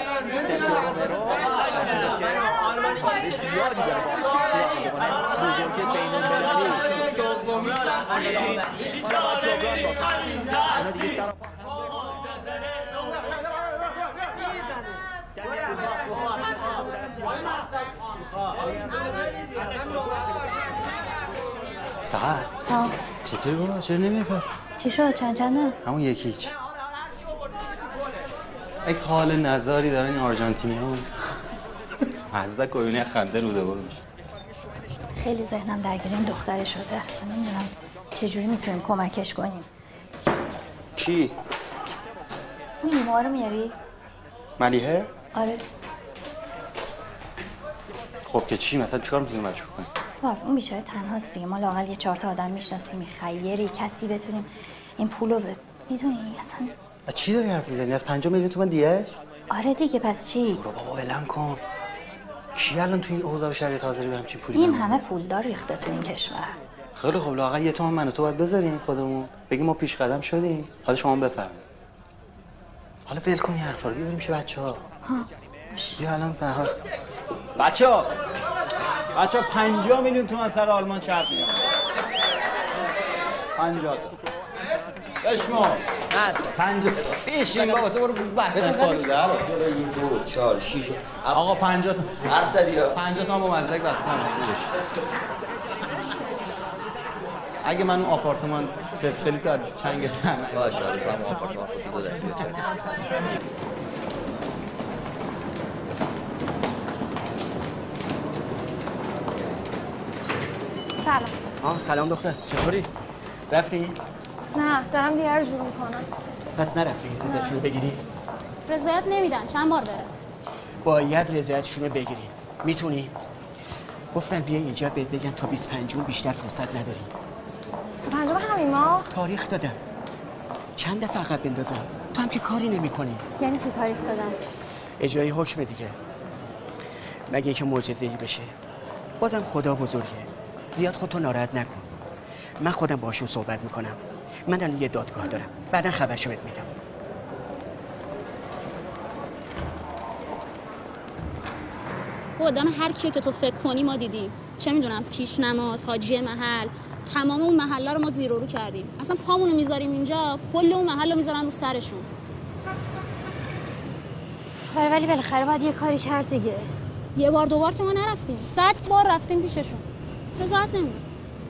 آلمان انگلیس زیادی داره با بزرگی بین‌المللی دومی آرژانتین حالا باید جبران بکنه اونا دیگه سر سهر ها چطوری بابا؟ چرا نمیای پس؟ چی شد؟ چند چنده؟ همون یکیچ یک حال نزاری دارن این آرژانتینی ها مزدک و یونی خنده روده برو میشه. خیلی ذهنم درگیر این دختره شده. اصلا نمیدونم چجوری میتونیم کمکش کنیم. کی؟ اون لیموها رو میاری؟ ملیحه؟ آره. خب که چی؟ مثلا چیکار میتونیم بچه کنیم؟ بابا اون بیچاره تنهاست دیگه. ما لااقل یه چهار تا آدم میشناسیم، خیری کسی بتونیم این پولو ب... میدونی اصلا از چی داری حرف میزنی؟ از پنجاه میلیون تومن دیگه‌اش؟ آره دیگه پس چی؟ برو بابا ولم کن. کی الان توی این اوضاع و شرایط حاضری به همچین پولی این نمون؟ همه پولدار ریخته تو این کشور. خیلی خب لااقل یه تومن من و تو باید بذاریم خودمون. بگیم ما پیش قدم شدیم. حالا شما بفرمایید. حالا ول کن این حرفا رو ببینیم چه بچه‌ها. ها. بیا الان به هر بچه‌ها بچه‌ها پنجاه میلیون تومان سر آلمان چرت میاد. پنجاه تا. بشمو. پنجاه تا. بشین بابا تو برو بحث کارو در. یک دو چهار شش آقا پنجاه تا. هر سری پنجاه تا با مزدک بستم بودش. اگه من آپارتمان فسقلی تو از چنگ تن باشه آره تو هم آپارتمان خودت دو دستی بچه. سلام. آه سلام دختر چطوری؟ رفتی؟ نه دارم دیگه رو جور میکنم. پس نرفتی رضایتشون رو بگیری؟ رضایت نمیدن چند بار بره. باید رضایتشون رو بگیری. میتونی؟ گفتم بیا اینجا بهت بگم تا بیست و پنجم بیشتر فرصت نداری. بیست و پنجم همین ماه؟ تاریخ دادم. چند دفعه عقب بندازم؟ تو هم که کاری نمی‌کنی. یعنی چی تاریخ دادم؟ اجرای حکم دیگه. مگه اینکه معجزه‌ای بشه. بازم خدا بزرگه. زیاد خودتو ناراحت نکن. من خودم باشون صحبت میکنم. من الان یه دادگاه دارم. بعداً خبرشو بهت میدم. با آدم هر کیو که تو فکر کنی ما دیدیم. چه میدونم پیش نماز، حاجی محل، تمام اون محله رو ما زیر و رو کردیم. اصلا پامونو میذاریم اینجا، کل اون محل رو میذارن رو سرشون. خیلی ولی بالاخره باید یه کاری کرد دیگه. یه بار دو بار که ما نرفتیم، صد بار رفتیم پیششون. رضایت نمیدن.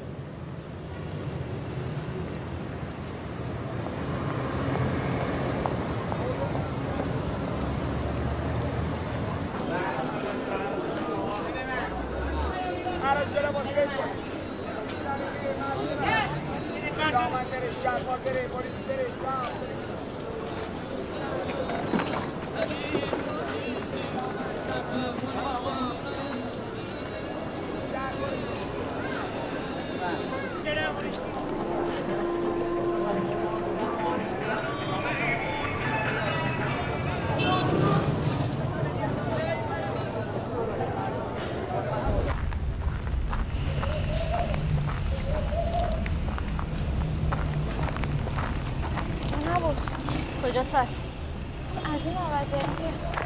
کجاست پس؟ از این آقای بریم بیا.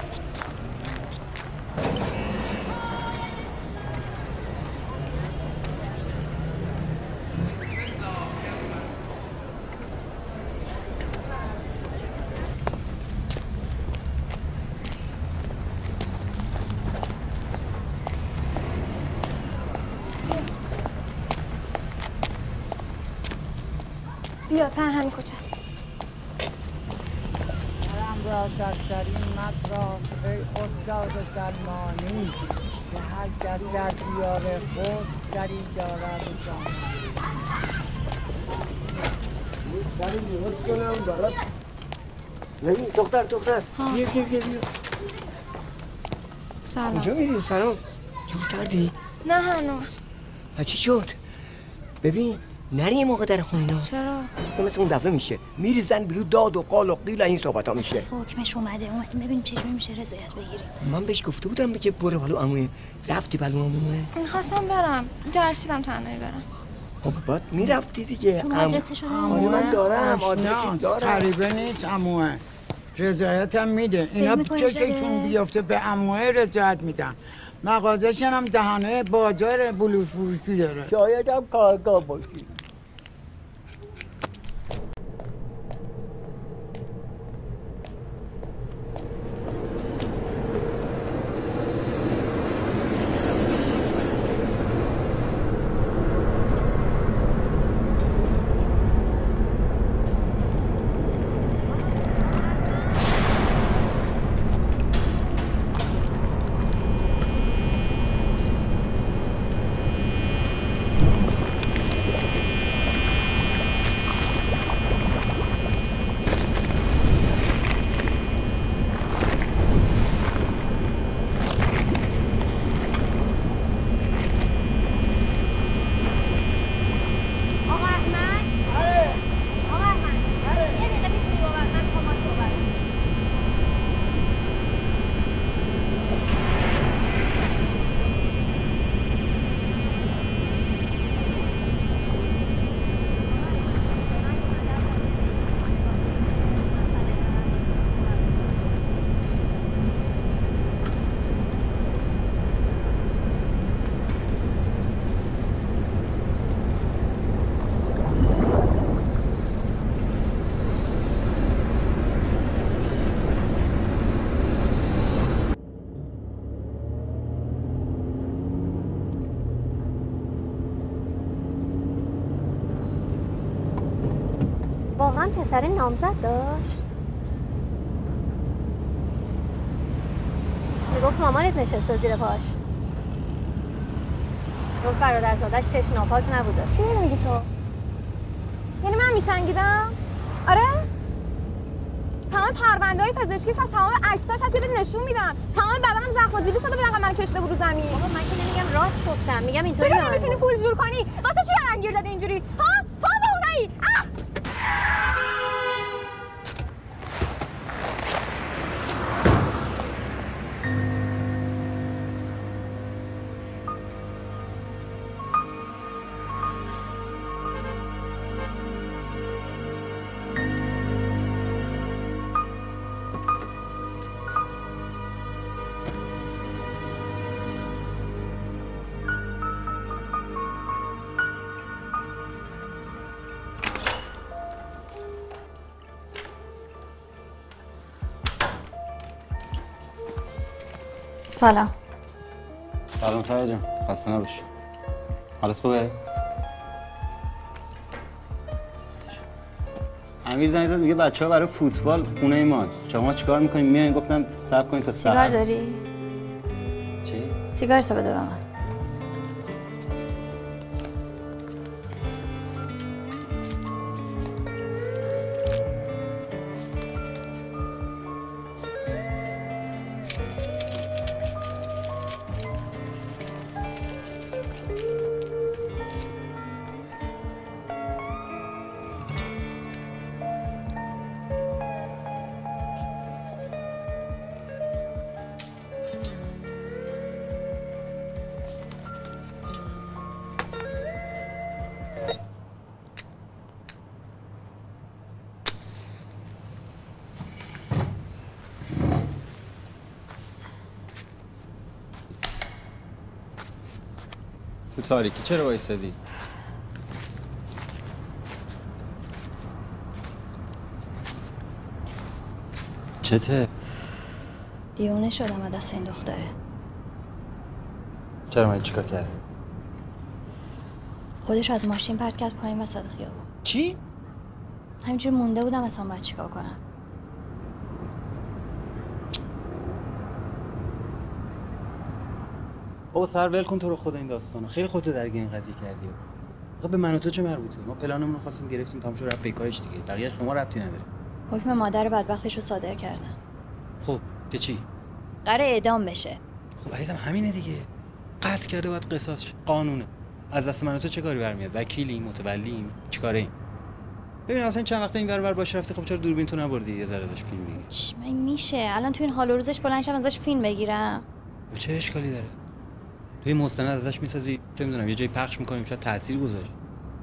بیا تا همین کجاست. راستترین مطراف ای استاد سلمانی که هر کس در دیار خود سری دارد جان سری درست کنم برات. ببین دختر دختر بیا بیا بیا بیا. سلام. کجا میری؟ سلام. چیکار کردی؟ نه هنوز. چی شد؟ ببین نری یه موقع در خونه اینا. چرا؟ تو مثل اون دفعه میشه میریزن بیرو داد و قال و قیل این صحبت ها میشه. حکمش اومده اومدیم ببینیم چجوری میشه رضایت بگیریم. من بهش گفته بودم که برو بالو عموی. رفتی بالو عموی؟ میخواستم برم درسیدم تنهایی برم. خب بعد میرفتی دیگه. آدرسشو عموی من دارم آدرسی دارم. غریبه نیست عموه. رضایت هم میده. اینا چششون بیافته به عموه رضایت میدن. مغازه‌شون هم دهانه بازار بلور فروشی داره. شاید هم کارگاه باشی. واقعا پسر نامزد داشت؟ میگفت مامانت نشسته زیر پاش. گفت برادرزادش چشم ناپاک نبوده. چی میگی تو؟ یعنی من میشنگیدم؟ آره؟ تمام پرونده های پزشکیش از تمام عکساش هست که نشون میدم. تمام بدنم زخم و زیلی شده بودم و من کشیده بود رو زمین. بابا من که نمیگم راست گفتم، میگم اینطوری تو نمیتونی پول جور کنی. واسه چی به من گیر داده اینجوری؟ ها؟ تو به اونایی؟ سلام. سلام فرج جان، خسته نباشی. حالت خوبه؟ امیر زنگ زد میگه بچه‌ها برای فوتبال خونه ایمان. شما چیکار می‌کنید؟ میاین گفتم صبر کنید تا ساعت. سیگار داری؟ چی؟ سیگار تو بده به من. تو تاریکی چرا وایسادی؟ چته؟ دیونه شدم از دست این دختره. چرا من چیکار کردی؟ خودش از ماشین پرت کرد پایین وسط خیابون. چی؟ همینجوری مونده بودم اصلا باید چیکار کنم. بابا سر ول کن تو رو خدا این داستانو. خیلی خودتو درگیر این قضیه کردی. آقا به من و تو چه مربوطه؟ ما پلانمون رو خواستیم گرفتیم تمام شد رفت بیکارش دیگه. بقیه شما ربطی نداره. حکم مادر بدبختش رو صادر کردن. خب که چی؟ قراره اعدام بشه. خب عزیزم همینه دیگه. قتل کرده باید قصاص شه. قانونه. از دست من و تو چه کاری برمیاد؟ وکیلیم، متولیم، چیکاره ایم؟ ببین اصلا چند وقته این ور ور باش رفتی، خب چرا دوربین تو نبردی یه ذره ازش فیلم بگیری؟ چی میشه الان تو این حال و روزش بلند شم ازش فیلم بگیرم؟ چه اشکالی داره؟ توی مستند ازش میسازی، چه میدونم یه جایی پخش میکنیم شاید تاثیر گذاشت.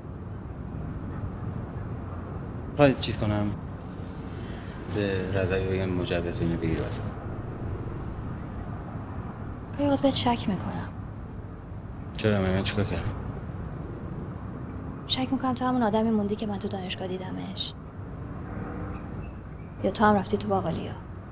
خواهی چیز کنم به رضوی بگم مجوز اینو بگیر واسه یاد بهت شک میکنم. چرا من چیکار کردم؟ شک میکنم تو همون آدمی موندی که من تو دانشگاه دیدمش، یا تو هم رفتی تو باقالیا.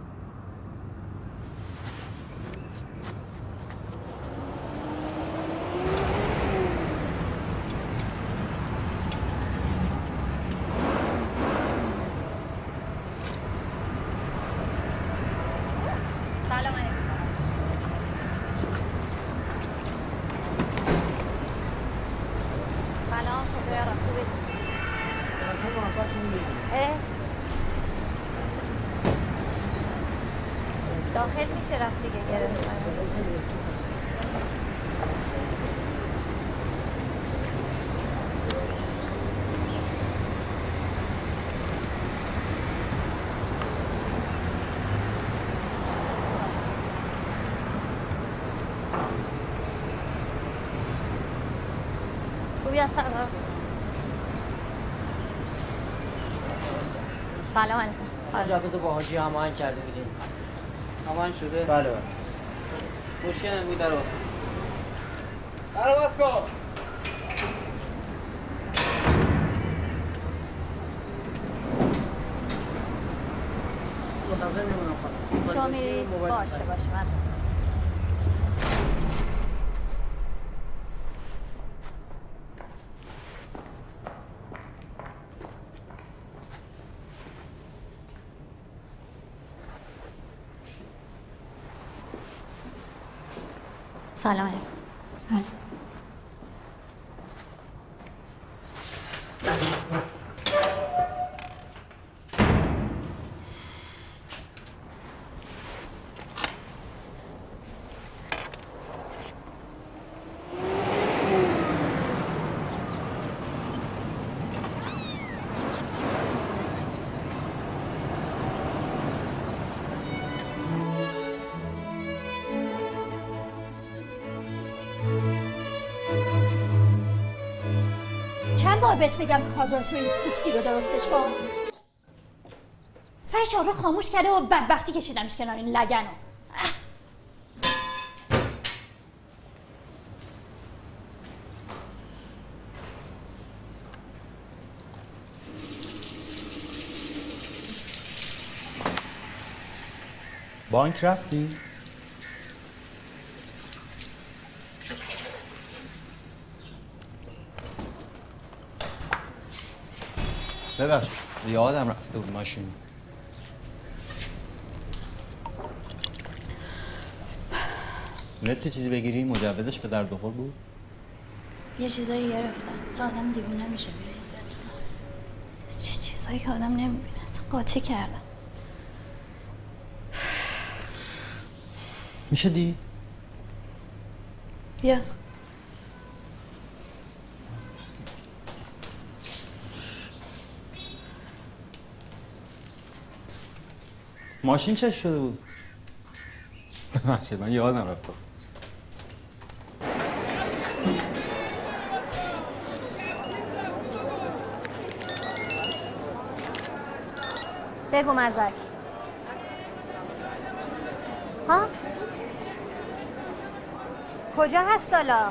داخل میشه رفت دیگه گرفت. خوبی از خبر؟ سلام علیکم. مجوز با حاجی هماهنگ کرده بودیم. هماهنگ شده؟ بله بله. مشکل نمید در واسه. در واسه کن. منتظر میمونم خانم. شما میرید؟ باشه باشه من سلام علیکم. سلام. چند بار بهت بگم کارجان تو این پوستی رو درستش کن؟ سر شاه رو خاموش کرده و بدبختی کشیدمش کنار این لگنو. بانک رفتی؟ ببخش یادم رفته بود ماشین. تونستی چیزی بگیری؟ مجوزش به درد بخور بود؟ یه چیزایی گرفتم. آدم دیوونه میشه میره این زندگی. چه چیزایی که آدم نمیبینه. اصلا قاطی کردم. میشه دید؟ بیا. ماشین چه شده بود؟ ببخشید من یادم رفت. بگو مزک. ها؟ کجا هست حالا؟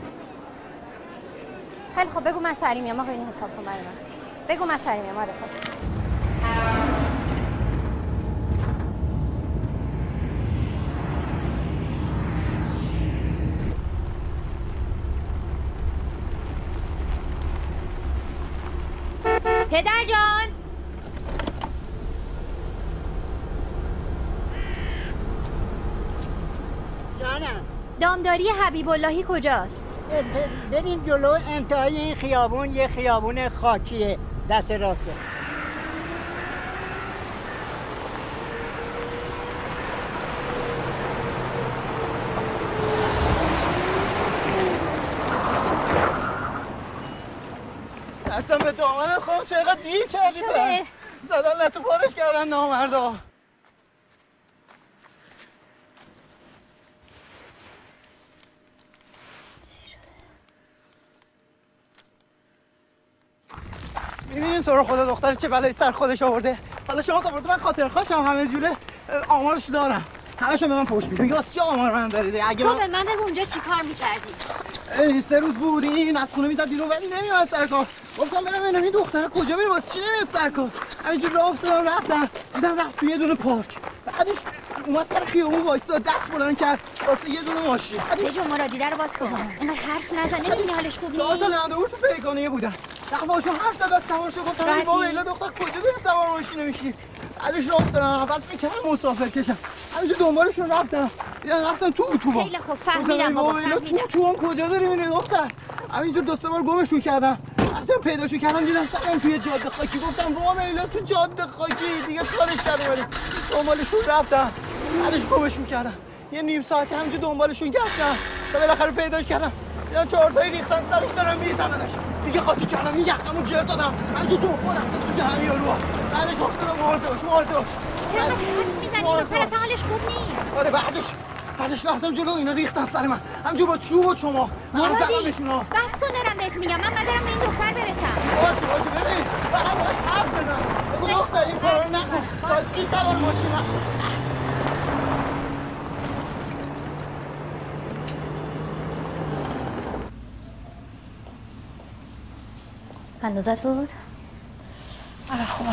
خیلی خب بگو من سری میام. آقا این حساب کن برای من. بگو من سری میام. آره خب. پدر جان جانم دامداری حبیب اللهی کجاست؟ بریم جلو انتهای این خیابون یه خیابون خاکیه دست راسته. اصلا به دامنت خواهم چقدر دیر کردی پس زدن نتو پارش کردن نامردا. میبینین تو رو خدا دختر چه بلایی سر خودش آورده. حالا شما آورده من خاطر خواهشم همه جوره آمارش دارم. همشون به من پشت میدن. میگه واسه چی آمار من دارید؟ اگه تو به من بگو اونجا چیکار می‌کردی؟ سه روز بودین از خونه میزد بیرون ولی نمیاد سر کار. گفتم برم ببینم این دختره کجا میره واسه چی نمیاد سر کار. همینجور راه افتادم رفتم دیدم رفت توی یه دونه پارک. بعدش اومد سر خیابون وایساد دست بلند کرد واسه یه دونه ماشین. بجو مرادیده رو باز کن. اینقدر حرف نزن. نمی‌بینی حالش خوب نیست؟ چهار تا نمدور تو پیکانه بودن. دعواشون حرف زد از سوارشو گفتم بابا ایلا دختر کجا بره سوار ماشین نمیشی. بعدش راه افتادم بعد فکر کردم مسافر کشم. همینجور دنبالشون رفتم. دیدم رفتم تو اتوبان. خیلی خوب فهمیدم بابا فهمیدم. تو تو کجا داری میری دختر؟ همینجور دو سه بار گمشون کردم. وقتی پیداشو کردم دیدم سرم توی جاده خاکی گفتم بابا ایلا تو جاده خاکی دیگه کارش در اومدیم. دنبالشون رفتم. بعدش گمشون کردم. یه نیم ساعت همینجور دنبالشون گشتم. تا بالاخره پیداش کردم. اینا چهارتایی ریختن سرش دارن میزننش. دیگه خاطی کردم این یختمو جر دادم. همینجور تو رفتم تو دهن یارو. بعدش افتادم مواظب باش مواظب باش. چرا حرف میزنی؟ دختر اصلا حالش خوب نیست. آره بعدش بعدش رفتم جلو اینا ریختن سر من. همینجور با چوب و چما. مرادی بس کن دارم بهت میگم من باید برم به این دختر برسم. باشه باشه ببین فقط باید حرف بزن. بگو دختر این کارو نکن. واسه چی سوار ماشین اندازت بود؟ آره خوبه.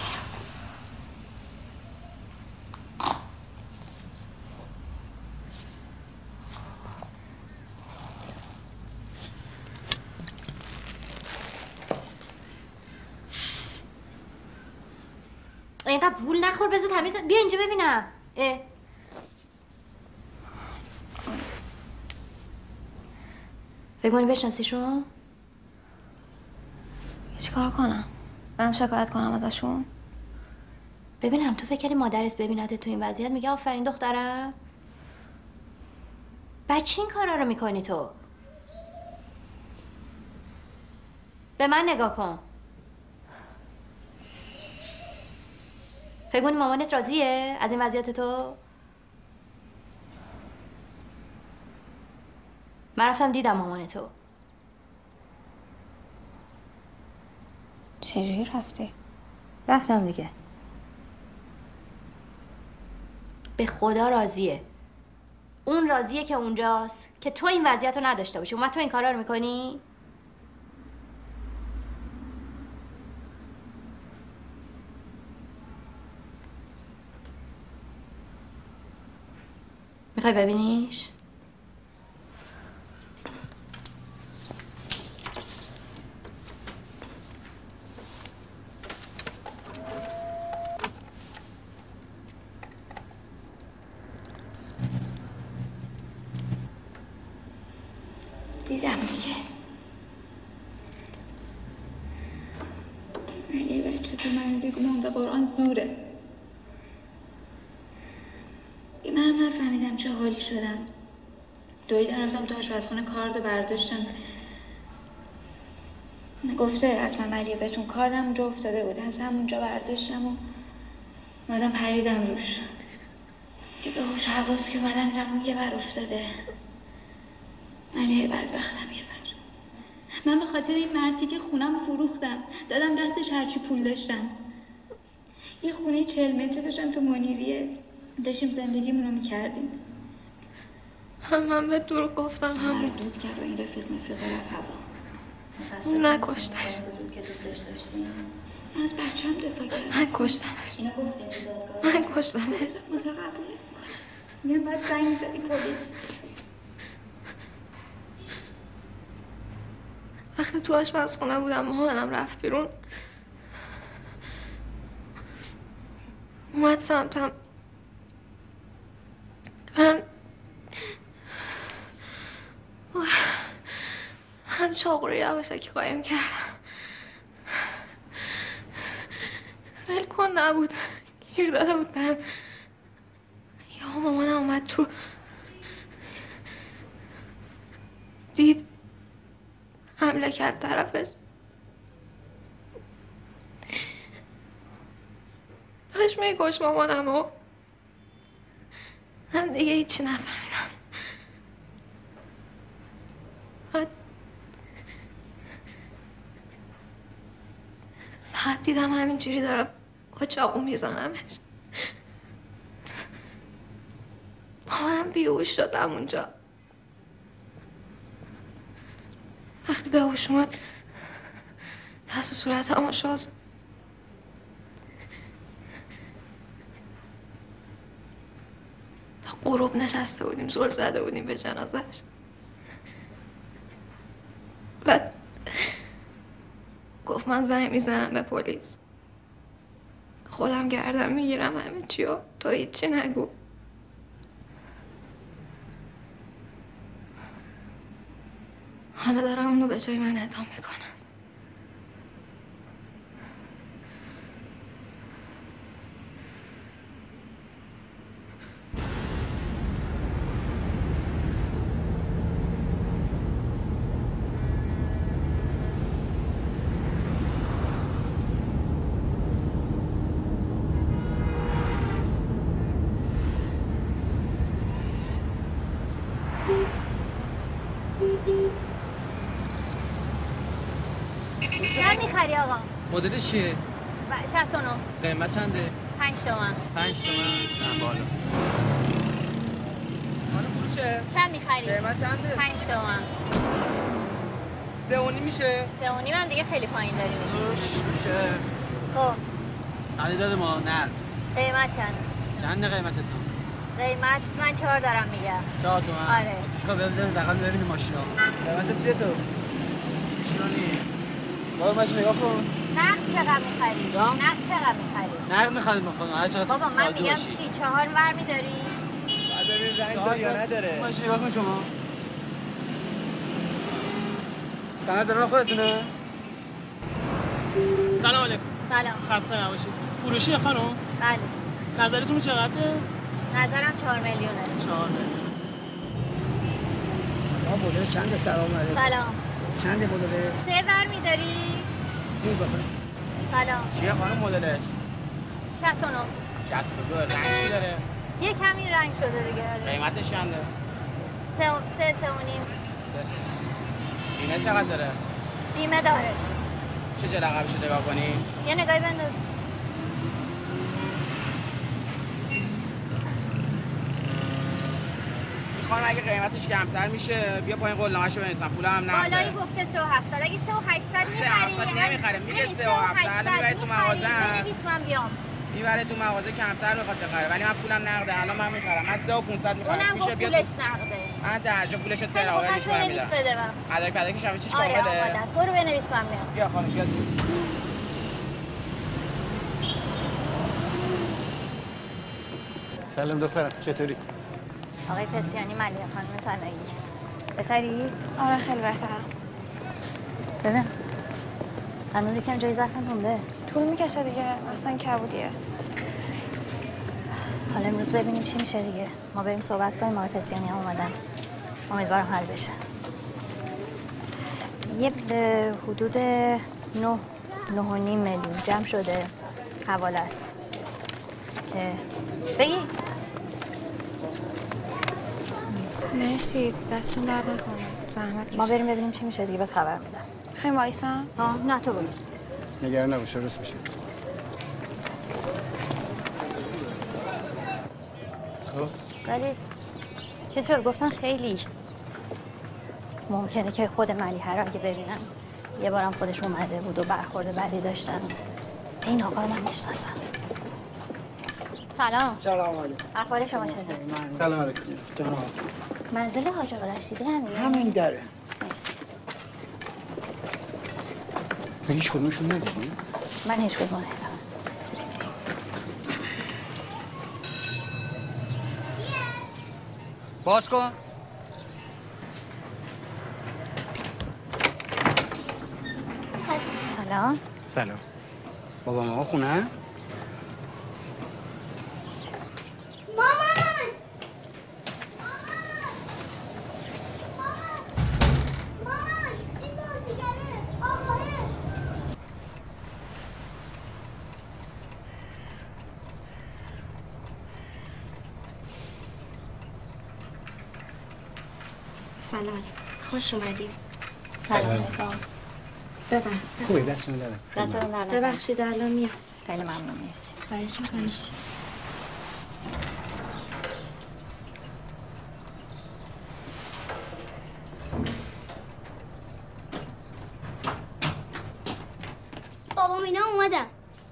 اینقدر وول نخور بذار تمیز بیا اینجا ببینم. اه. فکر کنی بشناسیشون؟ چیکار کنم؟ برم شکایت کنم ازشون؟ ببینم تو فکر کردی مادرت ببینده تو این وضعیت میگه آفرین دخترم؟ بچه این کارا رو میکنی تو؟ به من نگاه کن. فکر کنی مامانت راضیه از این وضعیت تو؟ من رفتم دیدم مامانتو. چجوری رفتی؟ رفتم دیگه. به خدا راضیه. اون راضیه که اونجاست که تو این وضعیت رو نداشته باشی. اومد تو این کارا رو میکنی؟ میخوای ببینیش؟ دیدم دیگه. علی بچه تو منو دیگه مونده قرآن زوره. منم نفهمیدم چه حالی شدم. دویدم رفتم تو آشپزخونه کارد برداشتم. گفته حتما علی بهتون کاردم اونجا افتاده بود. از همونجا برداشتم و اومدم پریدم روش. یه به هوش حواس که اومدم دیدم اون یه بر افتاده. علی بدبختم یه بر. من به خاطر این مردی که خونم فروختم دادم دستش هرچی پول داشتم. یه خونه چهل متری داشتم تو منیریه. داشتیم زندگیمونو میکردیم. هم من به دروغ گفتم همون مردود کرد و این رفیق مفیق رفت هوا. اون نکشتش. من از بچه هم دفاع کردم. من کشتمش. من کشتمش. منطقه قبول نمی‌کنم. میگم باید زنگ می‌زدی پلیس. وقتی تو آشپزخونه بودم مامانم رفت بیرون اومد سمتم. من هم چاقو رو یواشکی قایم کردم. ول کن نبود گیر داده بود بهم. یا مامانم اومد تو دید حمله کرد طرفش. خودش میکش مامانمو. هم دیگه هیچی نفهمیدم. فقط فقط دیدم همینجوری دارم با چاقو میزنمش. مامانم بیهوش شدم اونجا. وقتی به هوش اومد دست و صورتمو شست. تا غروب نشسته بودیم زل زده بودیم به جنازش. بعد گفت من زنگ میزنم به پلیس، خودم گردم میگیرم همه چیو، تو هیچی نگو. حالا دارم اونو به جای من اعدام میکنن. چند میخری آقا؟ مدلش چیه؟ شصت و نه. قیمت چنده؟ پنج تومن. پنج تومن؟ نه بالا. مال فروشه؟ چند میخری؟ قیمت چنده؟ پنج تومن. سه و نیم میشه؟ سه و نیم هم دیگه خیلی پایین داری میگی. روش روشه. خب علی داد ما نه. قیمت چند؟ چنده قیمتتون؟ قیمت من چهار دارم میگم. چهار تومن؟ آره. شما ببینید بغل ببینید ماشینا. قیمت چیه تو؟ شیشونی. بابا ماشین نگاه کن. نقد چقدر میخری؟ نقد چقدر میخری؟ نقد میخریم بکنم. هر چقدر بابا من میگم چی؟ چهار ور میداری؟ بعد ببین زنگ داره یا نداره. ماشین نگاه کن شما. سند داره خودتونه؟ سلام علیکم. سلام. خسته نباشید. فروشی خانم؟ بله. نظرتون چقدره؟ نظرم چهار میلیونه. چهار میلیون. آقا مدل چنده؟ سلام علیکم. سلام. چنده مدل؟ سه ور میداری؟ این بخواه. سلام. چیه خانم مدلش؟ شصت و نه. شصت و دو. رنگ چی داره؟ یه کمی رنگ شده دیگه. قیمتش چنده؟ سه و سه سه و نیم. بیمه چقدر داره؟ بیمه داره. چه جا رقمشو نگاه کنی؟ یه نگاهی بنداز. خانم اگه قیمتش کمتر میشه بیا پایین قولنامه‌شو بنویسم پولم هم نقده. بالایی گفته سه و هفتصد. اگه سه و هشتصد میخری سه و هفتصد نمیخره میگه سه و هفتصد میبره تو مغازه. بنویس من بیام. میبره تو مغازه کمتر میخواد بخره ولی من پولم نقده. الان من میخرم. من سه و پانصد میخرم. اونم گفت پولش نقده. من درجا پولشو خیلی خوب پس بنویس بده من. مدارک پدرکش همه چیش آره کامله. آماده است. برو بنویس من میام. بیا خانم بیا. سلام دخترم چطوری؟ آقای پسیانی ملیه خانم سلایی. بهتری؟ آره خیلی بهترم. ببین هنوز یکم جای زخم مونده. طول میکشه دیگه، مثلا کبودیه. حالا امروز ببینیم چی میشه دیگه. ما بریم صحبت کنیم. آقای پسیانی هم اومدن. امیدوارم حل بشه. یه حدود نه نه و نیم میلیون جمع شده. حواله است که بگی. مرسی دستون درد نکنه. زحمت ما بریم ببینیم چی میشه دیگه بهت خبر میدم. خیلی وایسم؟ ها نه تو برو. نگران نباش درست میشه. خب ولی چیزی رو گفتن خیلی ممکنه که خود ملیحه رو اگه ببینن یه بارم خودش اومده بود و برخورد بدی داشتن. این آقا رو من میشناسم. سلام. سلام علیکم. احوال شما چطوره؟ سلام علیکم. منزل حاج آقا رشیدی همینه؟ همین داره. مرسی. هیچ کدومشون ندیدی؟ من هیچ کدوم ندیدم. باز کن. سلام. سلام. بابا ماما خونه؟ سلام علیکم. خوش اومدیم. سلام علیکم. ببر. خوبه دستتون دارم. دستتون دارم. ببخشید الان میام. خیلی ممنون مرسی. خواهش می‌کنم. بابام اینا اومدن.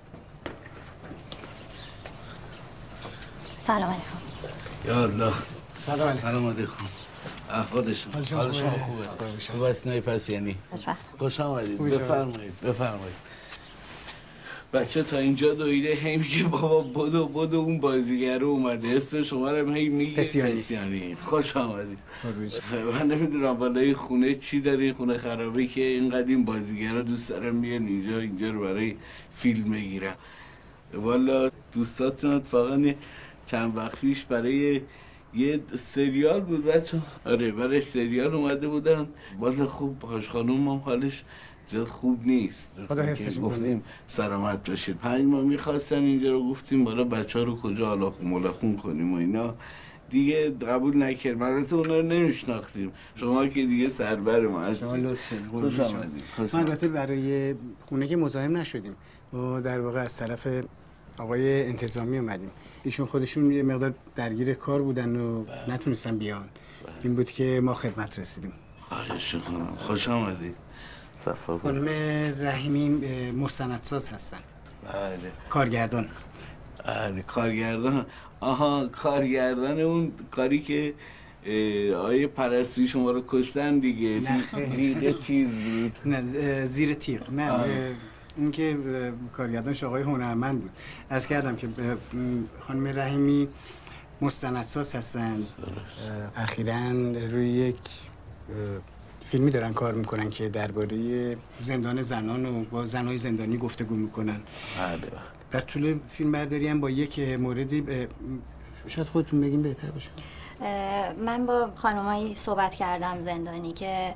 سلام علیکم. یا الله. سلام علیکم. سلام علیکم. احوالشون. حال شما خوبه. خوب است نه پس یعنی. خوش آمدید. بفرمایید. بفرمایید. بچه تا اینجا دویده هی میگه بابا بدو بدو اون بازیگر اومده اسم شما رو هی میگه پسیانی. خوش آمدید. من نمیدونم بالای خونه چی داری خونه خرابه که اینقدر این بازیگرا دوست دارن میان اینجا اینجا رو برای فیلم بگیرم. والا دوستاتون اتفاقا چند وقت پیش برای یه سریال بود بچه. آره برای سریال اومده بودن. والا خوب هاش خانوم هم حالش زیاد خوب نیست. خدا حفظش کنه. گفتیم سلامت باشید. پنج ماه میخواستن اینجا رو گفتیم بالا بچه ها رو کجا حالا ملاخون کنیم و اینا دیگه قبول نکرد. من البته اونا رو نمیشناختیم. شما که دیگه سربر ما هستید. شما لطفاً خوش آمدید. ما البته برای خونه که مزاحم نشدیم. و در واقع از طرف آقای انتظامی اومدیم. ایشون خودشون یه مقدار درگیر کار بودن و نتونستن بیان. این بود که ما خدمت رسیدیم. خواهش می‌کنم. خوش آمدید. صفا بود. خانم رحیمی مستندساز هستن. بله. کارگردان. بله کارگردان. آها کارگردان اون کاری که آیه پرستی شما رو کشتن دیگه. دیگه تیز بود. نه زیر تیغ. نه این که کارگردانش آقای هنرمند بود. عرض کردم که خانم رحیمی مستندساز هستن. اخیراً روی یک فیلمی دارن کار میکنن که درباره زندان زنان و با زنهای زندانی گفتگو میکنن. بله. در طول فیلم برداری هم با یک موردی شاید خودتون بگین بهتر باشه. من با خانمایی صحبت کردم زندانی که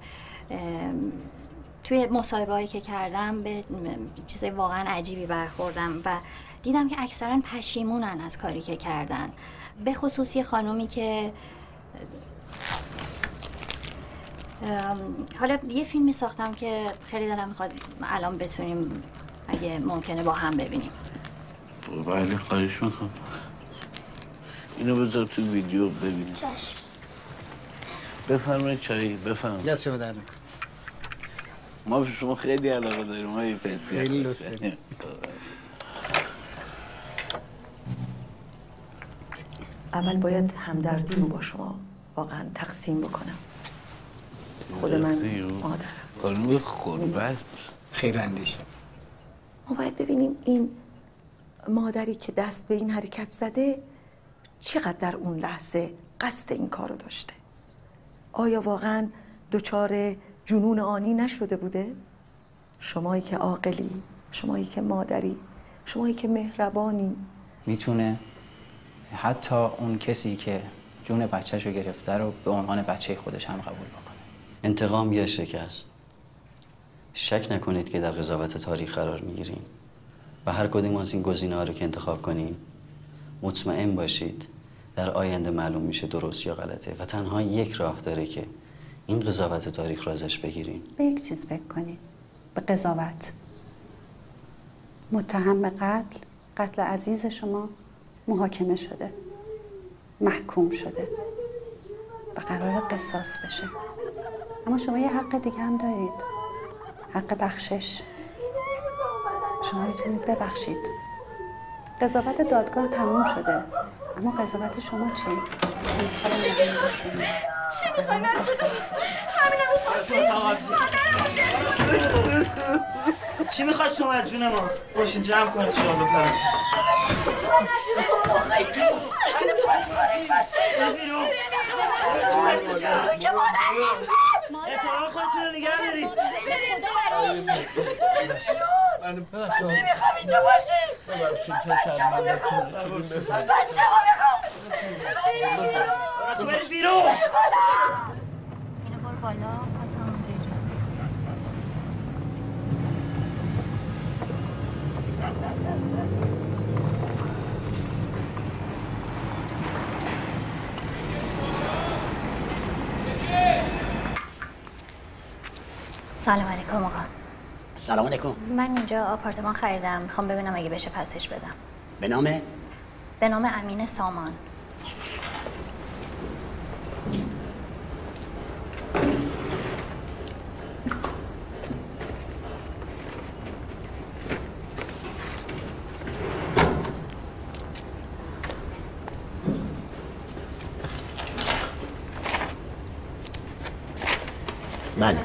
توی مصاحبه‌هایی که کردم به چیزای واقعا عجیبی برخوردم و دیدم که اکثرا پشیمونن از کاری که کردن. به خصوص یه خانومی که حالا یه فیلمی ساختم که خیلی دلم میخواد الان بتونیم اگه ممکنه با هم ببینیم. بله خواهش میکنم. اینو بذار تو ویدیو ببینیم. بفرمایید چایی بفرمایید. دست شما در نکن. ما به شما خیلی علاقه داریم. ما یه پسی خیلی لطف داریم. اول باید همدردی رو با شما واقعا تقسیم بکنم. خود من مادرم. خانم خوربت خیراندیش. ما باید ببینیم این مادری که دست به این حرکت زده چقدر در اون لحظه قصد این کارو داشته. آیا واقعا دچار جنون آنی نشده بوده؟ شمایی که عاقلی، شمایی که مادری، شمایی که مهربانی. میتونه حتی اون کسی که جون بچه‌شو گرفته رو به عنوان بچه خودش هم قبول بکنه. انتقام یا شکست. شک نکنید که در قضاوت تاریخ قرار میگیریم و هر کدوم از این گزینه‌ها رو که انتخاب کنیم مطمئن باشید در آینده معلوم میشه درست یا غلطه و تنها یک راه داره که این قضاوت تاریخ رو ازش بگیریم. به یک چیز فکر کنید، به قضاوت. متهم به قتل، قتل عزیز شما محاکمه شده، محکوم شده و قرار قصاص بشه. اما شما یه حق دیگه هم دارید، حق بخشش. شما میتونید ببخشید. قضاوت دادگاه تموم شده، اما قضاوت شما چی؟ چی میخوای قصاص بشه. چی میخواد شما از جون ما؟ باشین جمع کنید چهار رو پس. اعتبار خودتون رو نگه دارید. من نمیخوام اینجا باشیم. ببخشید پسر من نتونستیم بفرد. بچه ها میخوام. برو تو برید بیرون. اینو برو بالا. سلام علیکم آقا. سلام علیکم. من اینجا آپارتمان خریدم، میخوام ببینم اگه بشه پسش بدم. به نام؟ به نام امین سامان. بله.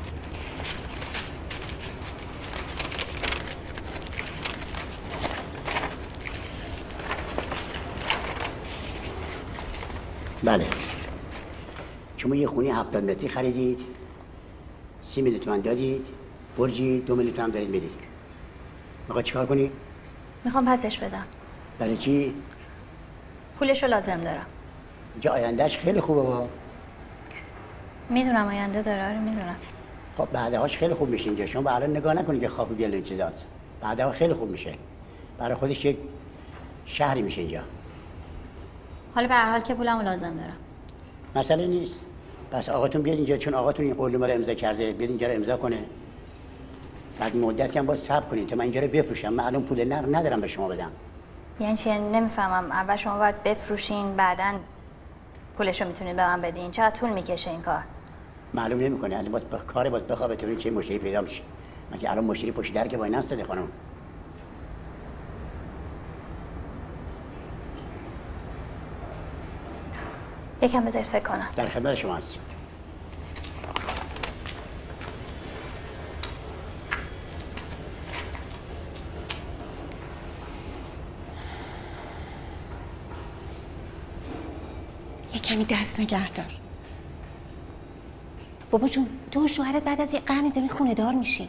بله. شما یه خونه هفتاد متری خریدید، سی میلیون تومن دادید، برجی دو میلیون تومن دارید میدید. میخواد چیکار کنید؟ میخوام پسش بدم. برای چی؟ پولشو لازم دارم. اینجا آیندهش خیلی خوبه با. میدونم آینده داره، آره میدونم. خب بعدهاش خیلی خوب میشه اینجا. شما به الان نگاه نکنید که خاک و گل این چیزاست. بعدها خیلی خوب میشه. برای خودش یک شهری میشه اینجا. حالا به هر حال که پولمو لازم دارم. مسئله نیست. پس آقاتون بیاد اینجا، چون آقاتون این قول ما رو امضا کرده، بیاد اینجا رو امضا کنه. بعد مدتی هم باز صبر کنید تا من اینجا رو بفروشم. من الان پول نقد ندارم به شما بدم. یعنی چی؟ نمیفهمم. اول شما باید بفروشین، بعدن پولشو میتونید به من بدین. چقدر طول میکشه این کار؟ معلوم نمیکنه. الان باید بخ... کار باید بخوابه تا چه مشتری پیدا میشه. من که الان مشتری پشت در که وای نستاده خانم. یکم بذارید فکر کنم. در خدمت شما هستم. یه کمی دست نگه دار. بابا جون، تو شوهرت بعد از یه قرنی دارین خونه دار میشین.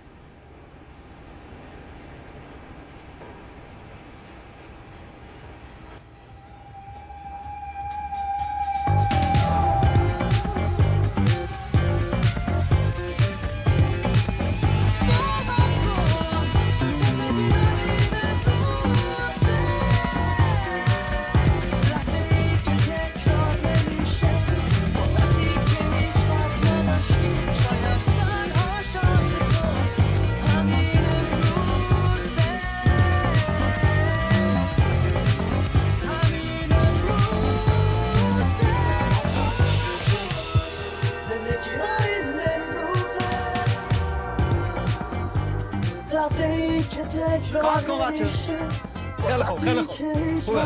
کار کن بچه. خیلی خوب خیلی خوب. خوبه.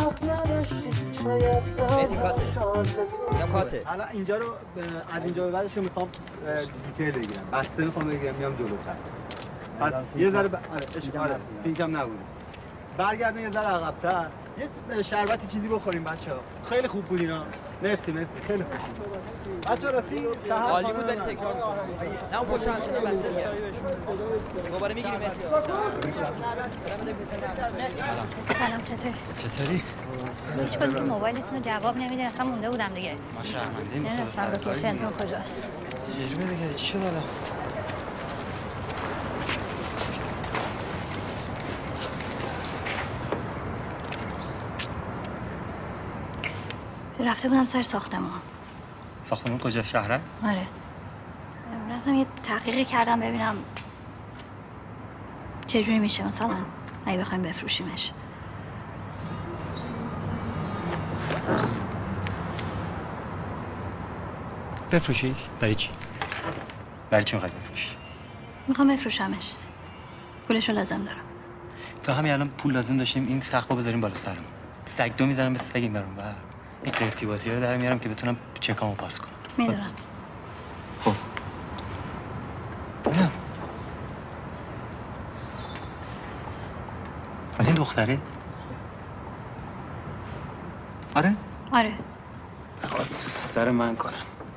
مهدی کاته. میگم کاته. الان اینجا رو از اینجا به بعدش رو میخوام دیتیل بگیرم. بسته میخوام بگیرم میام جلوتر. پس یه ذره ب... آره اشکال آره سینکم نبوده. برگردن یه ذره عقب‌تر. یه شربتی چیزی بخوریم بچه‌ها. خیلی خوب بود اینا. مرسی مرسی خیلی خوب. بچه‌ها راستی سحر عالی بود ولی تکرار می‌کنم. نه اون پشت همچنان بسته دیگه. دوباره میگیریم مهدی. سلام. سلام چطوری؟ چطوری؟ هیچ کدوم که موبایلتون رو جواب نمیدین، اصلا مونده بودم دیگه. ما شرمنده می‌خوام. نمی‌دونستم لوکیشنتون کجاست. چجوری پیدا کردی؟ چی شد حالا؟ رفته بودم سر ساختمون. ساختمون کجا؟ شهره؟ آره. رفتم یه تحقیقی کردم ببینم چجوری میشه مثلا اگه بخوایم بفروشیمش. بفروشی؟ برای چی؟ برای چی میخوای بفروشی؟ میخوام بفروشمش. پولشو لازم دارم. تا همین الان پول لازم داشتیم این سقفو بذاریم بالا سرمون. سگ دو میزنم به سگ این برون بر. این قرتی بازی رو در میارم که بتونم چکامو پاس کنم. میدونم. خب. نه. ولی این دختره؟ آره؟ آره. خواهد تو سر من کنم.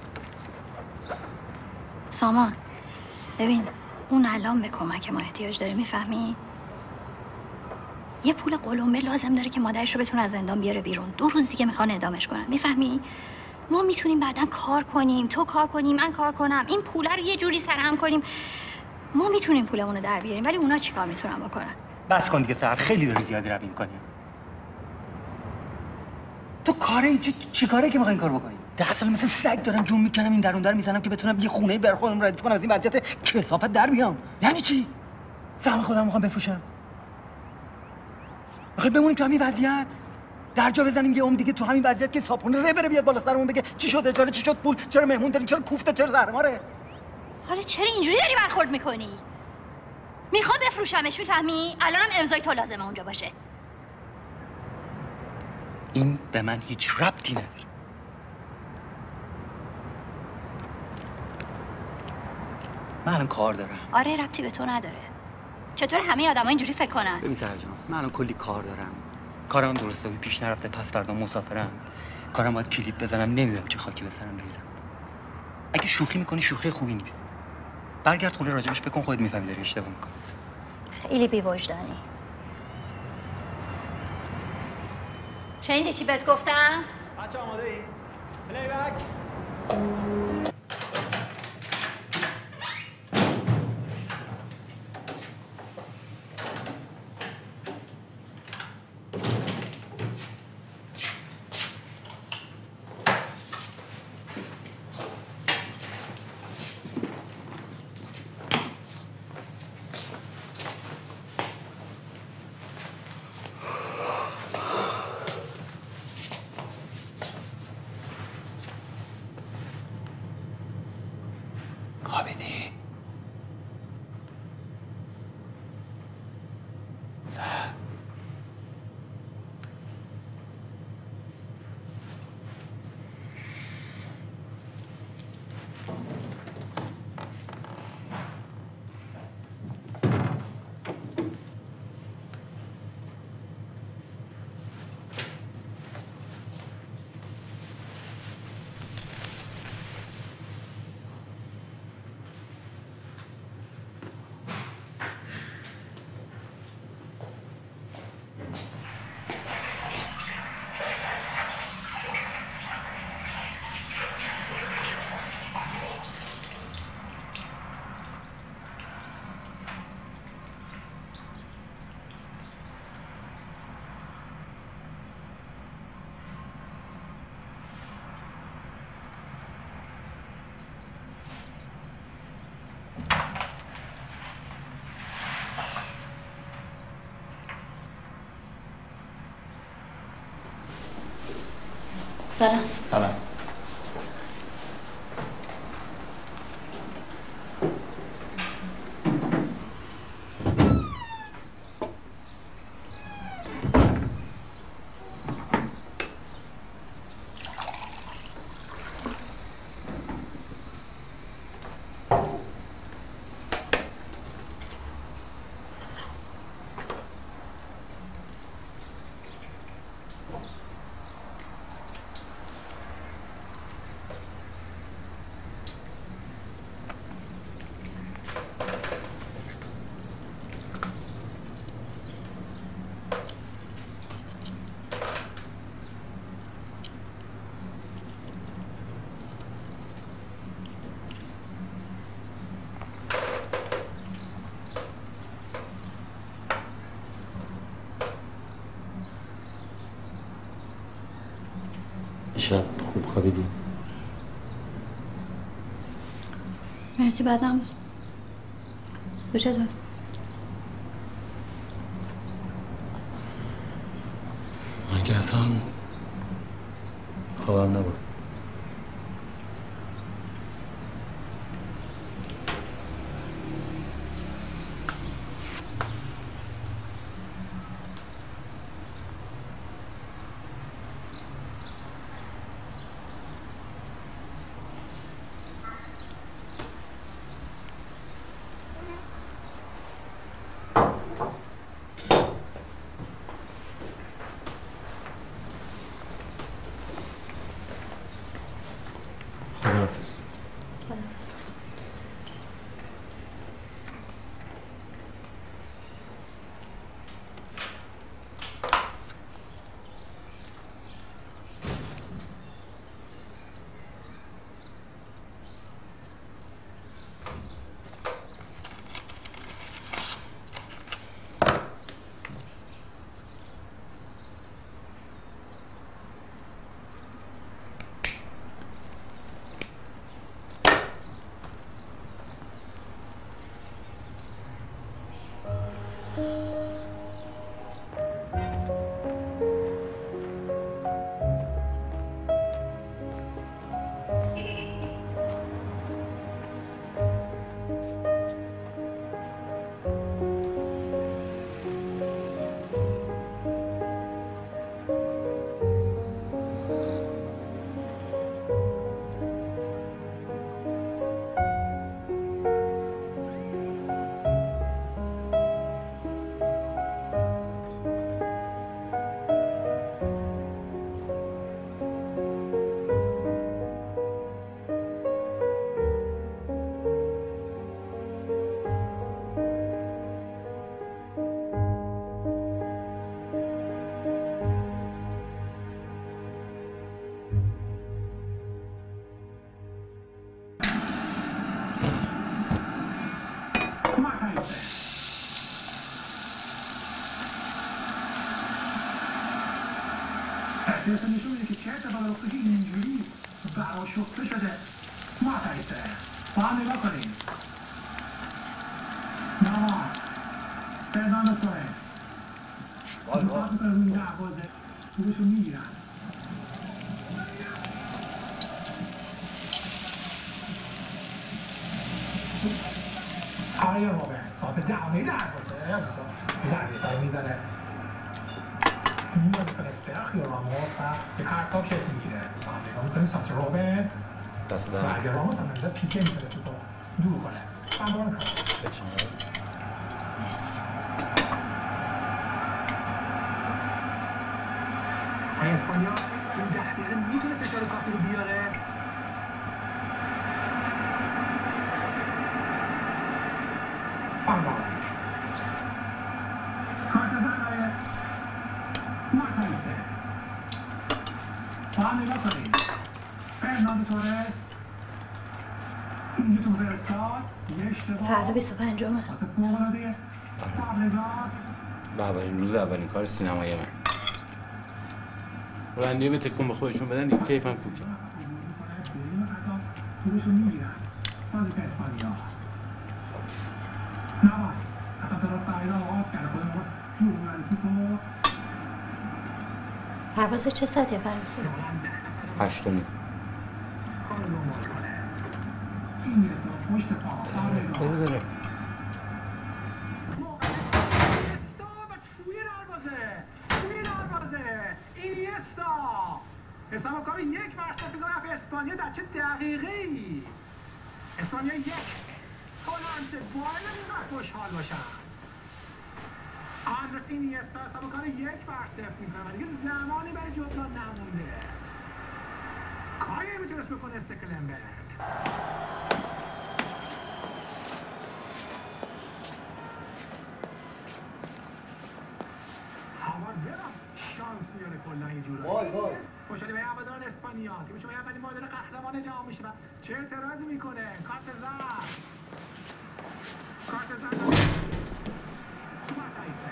سامان ببین اون الان به کمک ما احتیاج داره، میفهمی؟ یه پول قلمبه لازم داره که مادرش رو بتونه از زندان بیاره بیرون. دو روز دیگه میخوان اعدامش کنن، میفهمی؟ ما میتونیم بعداً کار کنیم، تو کار کنی، من کار کنم، این پوله رو یه جوری سرهم کنیم. ما میتونیم پولمون رو در بیاریم، ولی اونا چیکار میتونن بکنن؟ بس کن دیگه سحر، خیلی داری زیادی روی میکنی. تو کاره چی چی کاره که میخوای این کار بکنی؟ ده سال مثل سگ دارم جون میکنم این درون در میزنم که بتونم یه خونه برای خودم ردیف کنم از این وضعیت کثافت در بیام. یعنی چی؟ سهم خودم میخوام بفروشم. میخوای بمونیم تو همین وضعیت؟ در جا بزنیم یه عمر دیگه تو همین وضعیت که صابخونه ره بره بیاد بالا سرمون بگه چی شد اجاره، چی شد پول، چرا مهمون دارین، چرا کوفته، چرا زهرماره؟ حالا چرا اینجوری داری برخورد میکنی؟ میخوام بفروشمش، میفهمی؟ الانم امضای تو لازمه اونجا باشه. این به من هیچ ربطی نداره. من الان کار دارم. آره ربطی به تو نداره. چطور همه آدم‌ها اینجوری فکر کنن؟ ببین سرجان، من الان کلی کار دارم. کارم درسته پیش نرفته، پس فردا مسافرم. کارم باید کلید بزنم، نمیدونم چه خاکی به سرم بریزم. اگه شوخی میکنی شوخی خوبی نیست. برگرد خونه راجبش فکر کن، خودت میفهمی داری اشتباه میکنی. خیلی بی‌وجدانی. شنیدی چی بهت گفتم؟ بچه آماده ای؟ پلی بک. خوابیدی؟ سر سلام. سلام. شب خوب خوابیدی؟ مرسی، بد نبود. تو چطور؟ من که اصلا خوابم نبود. احتیاطا نشون میده که چه اتفاقی افتاده که اینجوری برآشفته شده. معترضه. با هم نگاه کنیم. نواز. فرناندو تورس. وای وای. وقتی پر روی دروازه خودشو میگیرن. آریا روبن صاحب دعوی دروازه ضربه سر میزنه. این بازیکن سرخیو راموس و یه پرتاب شکل میگیره. با هم نگاه میکنیم سانتی روبن دست و اگه راموس هم نمیزد پیکه میتونست تو دور کنه. فندان کارس. مرسی. های اسپانیا این ده دقیقه میتونه فشار کافی رو بیاره. فندان. کارت زن های مارتایسه. با هم نگاه کنیم. فرناندو تورس اینجا تو فرستاد یه اشتباه فردا بیست و پنجمه. واسه فوق‌العاده فابرگاس. به اولین روز اولین کار سینمایی من رندیه به تکون به خودشون بدن دیگه کیفم کوکه. خودشون میگیرن بازیکن اسپانیا. نواز اصلا تراس فرایده آغاز کرده خود نواز جور میبره توپو. پرواز چه ساعته پرواز؟ هشت و نیم. کارو دنبال کنه. این میره تو پشت پا فابرگاس. بده داره. حساب کار یک برصد فکر کنم اسپانیا در چه دقیقه ای اسپانیا یک هلند باید اینقدر خوشحال باشن. آندرس اینیستا حساب کار یک بر صفر میکنه و دیگه زمانی برای جبران نمونده. کاری نمیتونست بکنه استکلنبرگ. هاوارد برم شانس میاره کلا یه جورایی. وای وای خوشحالی به هواداران اسپانیا تیم شما اولین مدل قهرمان جام میشه و چه اعتراضی میکنه؟ کارت زرد. کارت زرد. مارتایسه.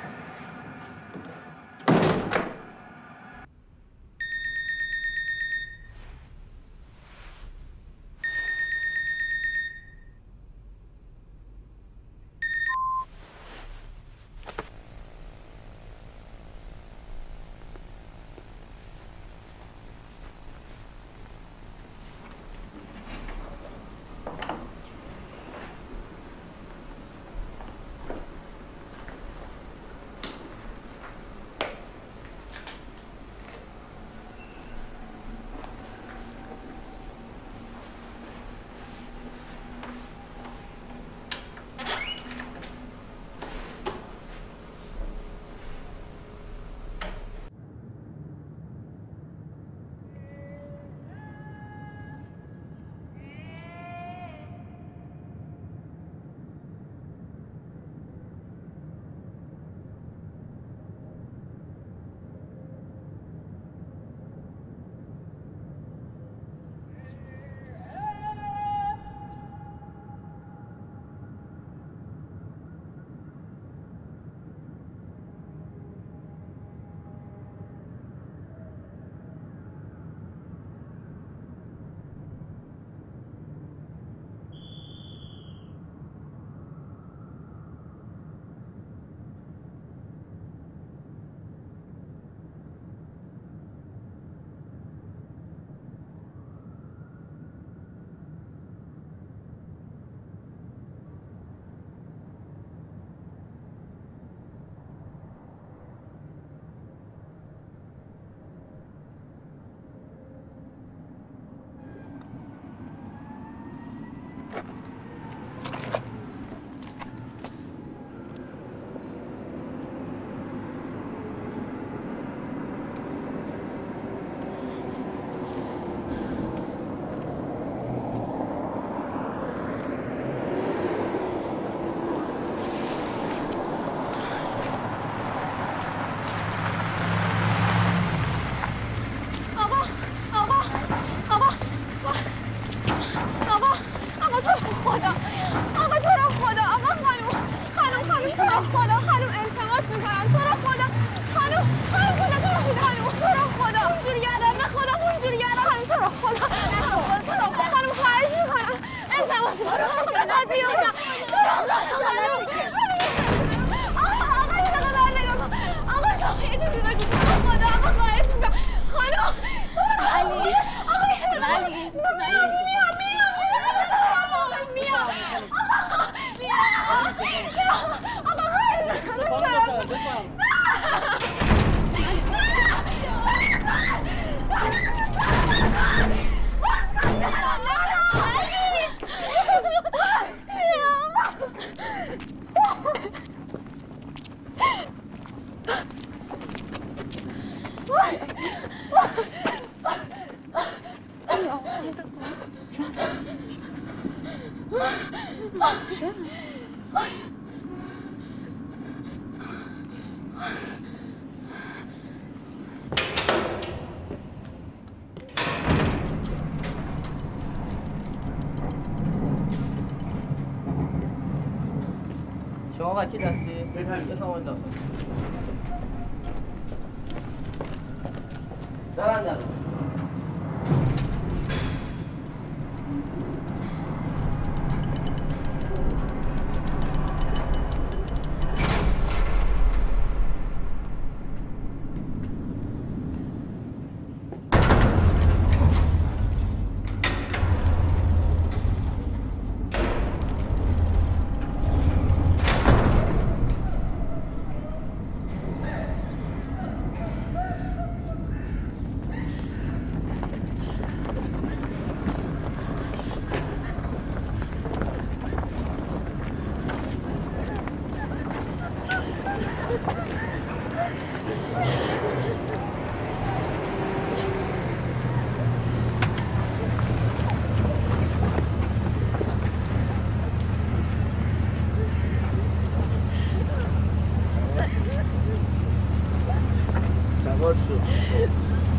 شما وکیل هستی؟ بفرمایید داخل. ببندم. سوار شو.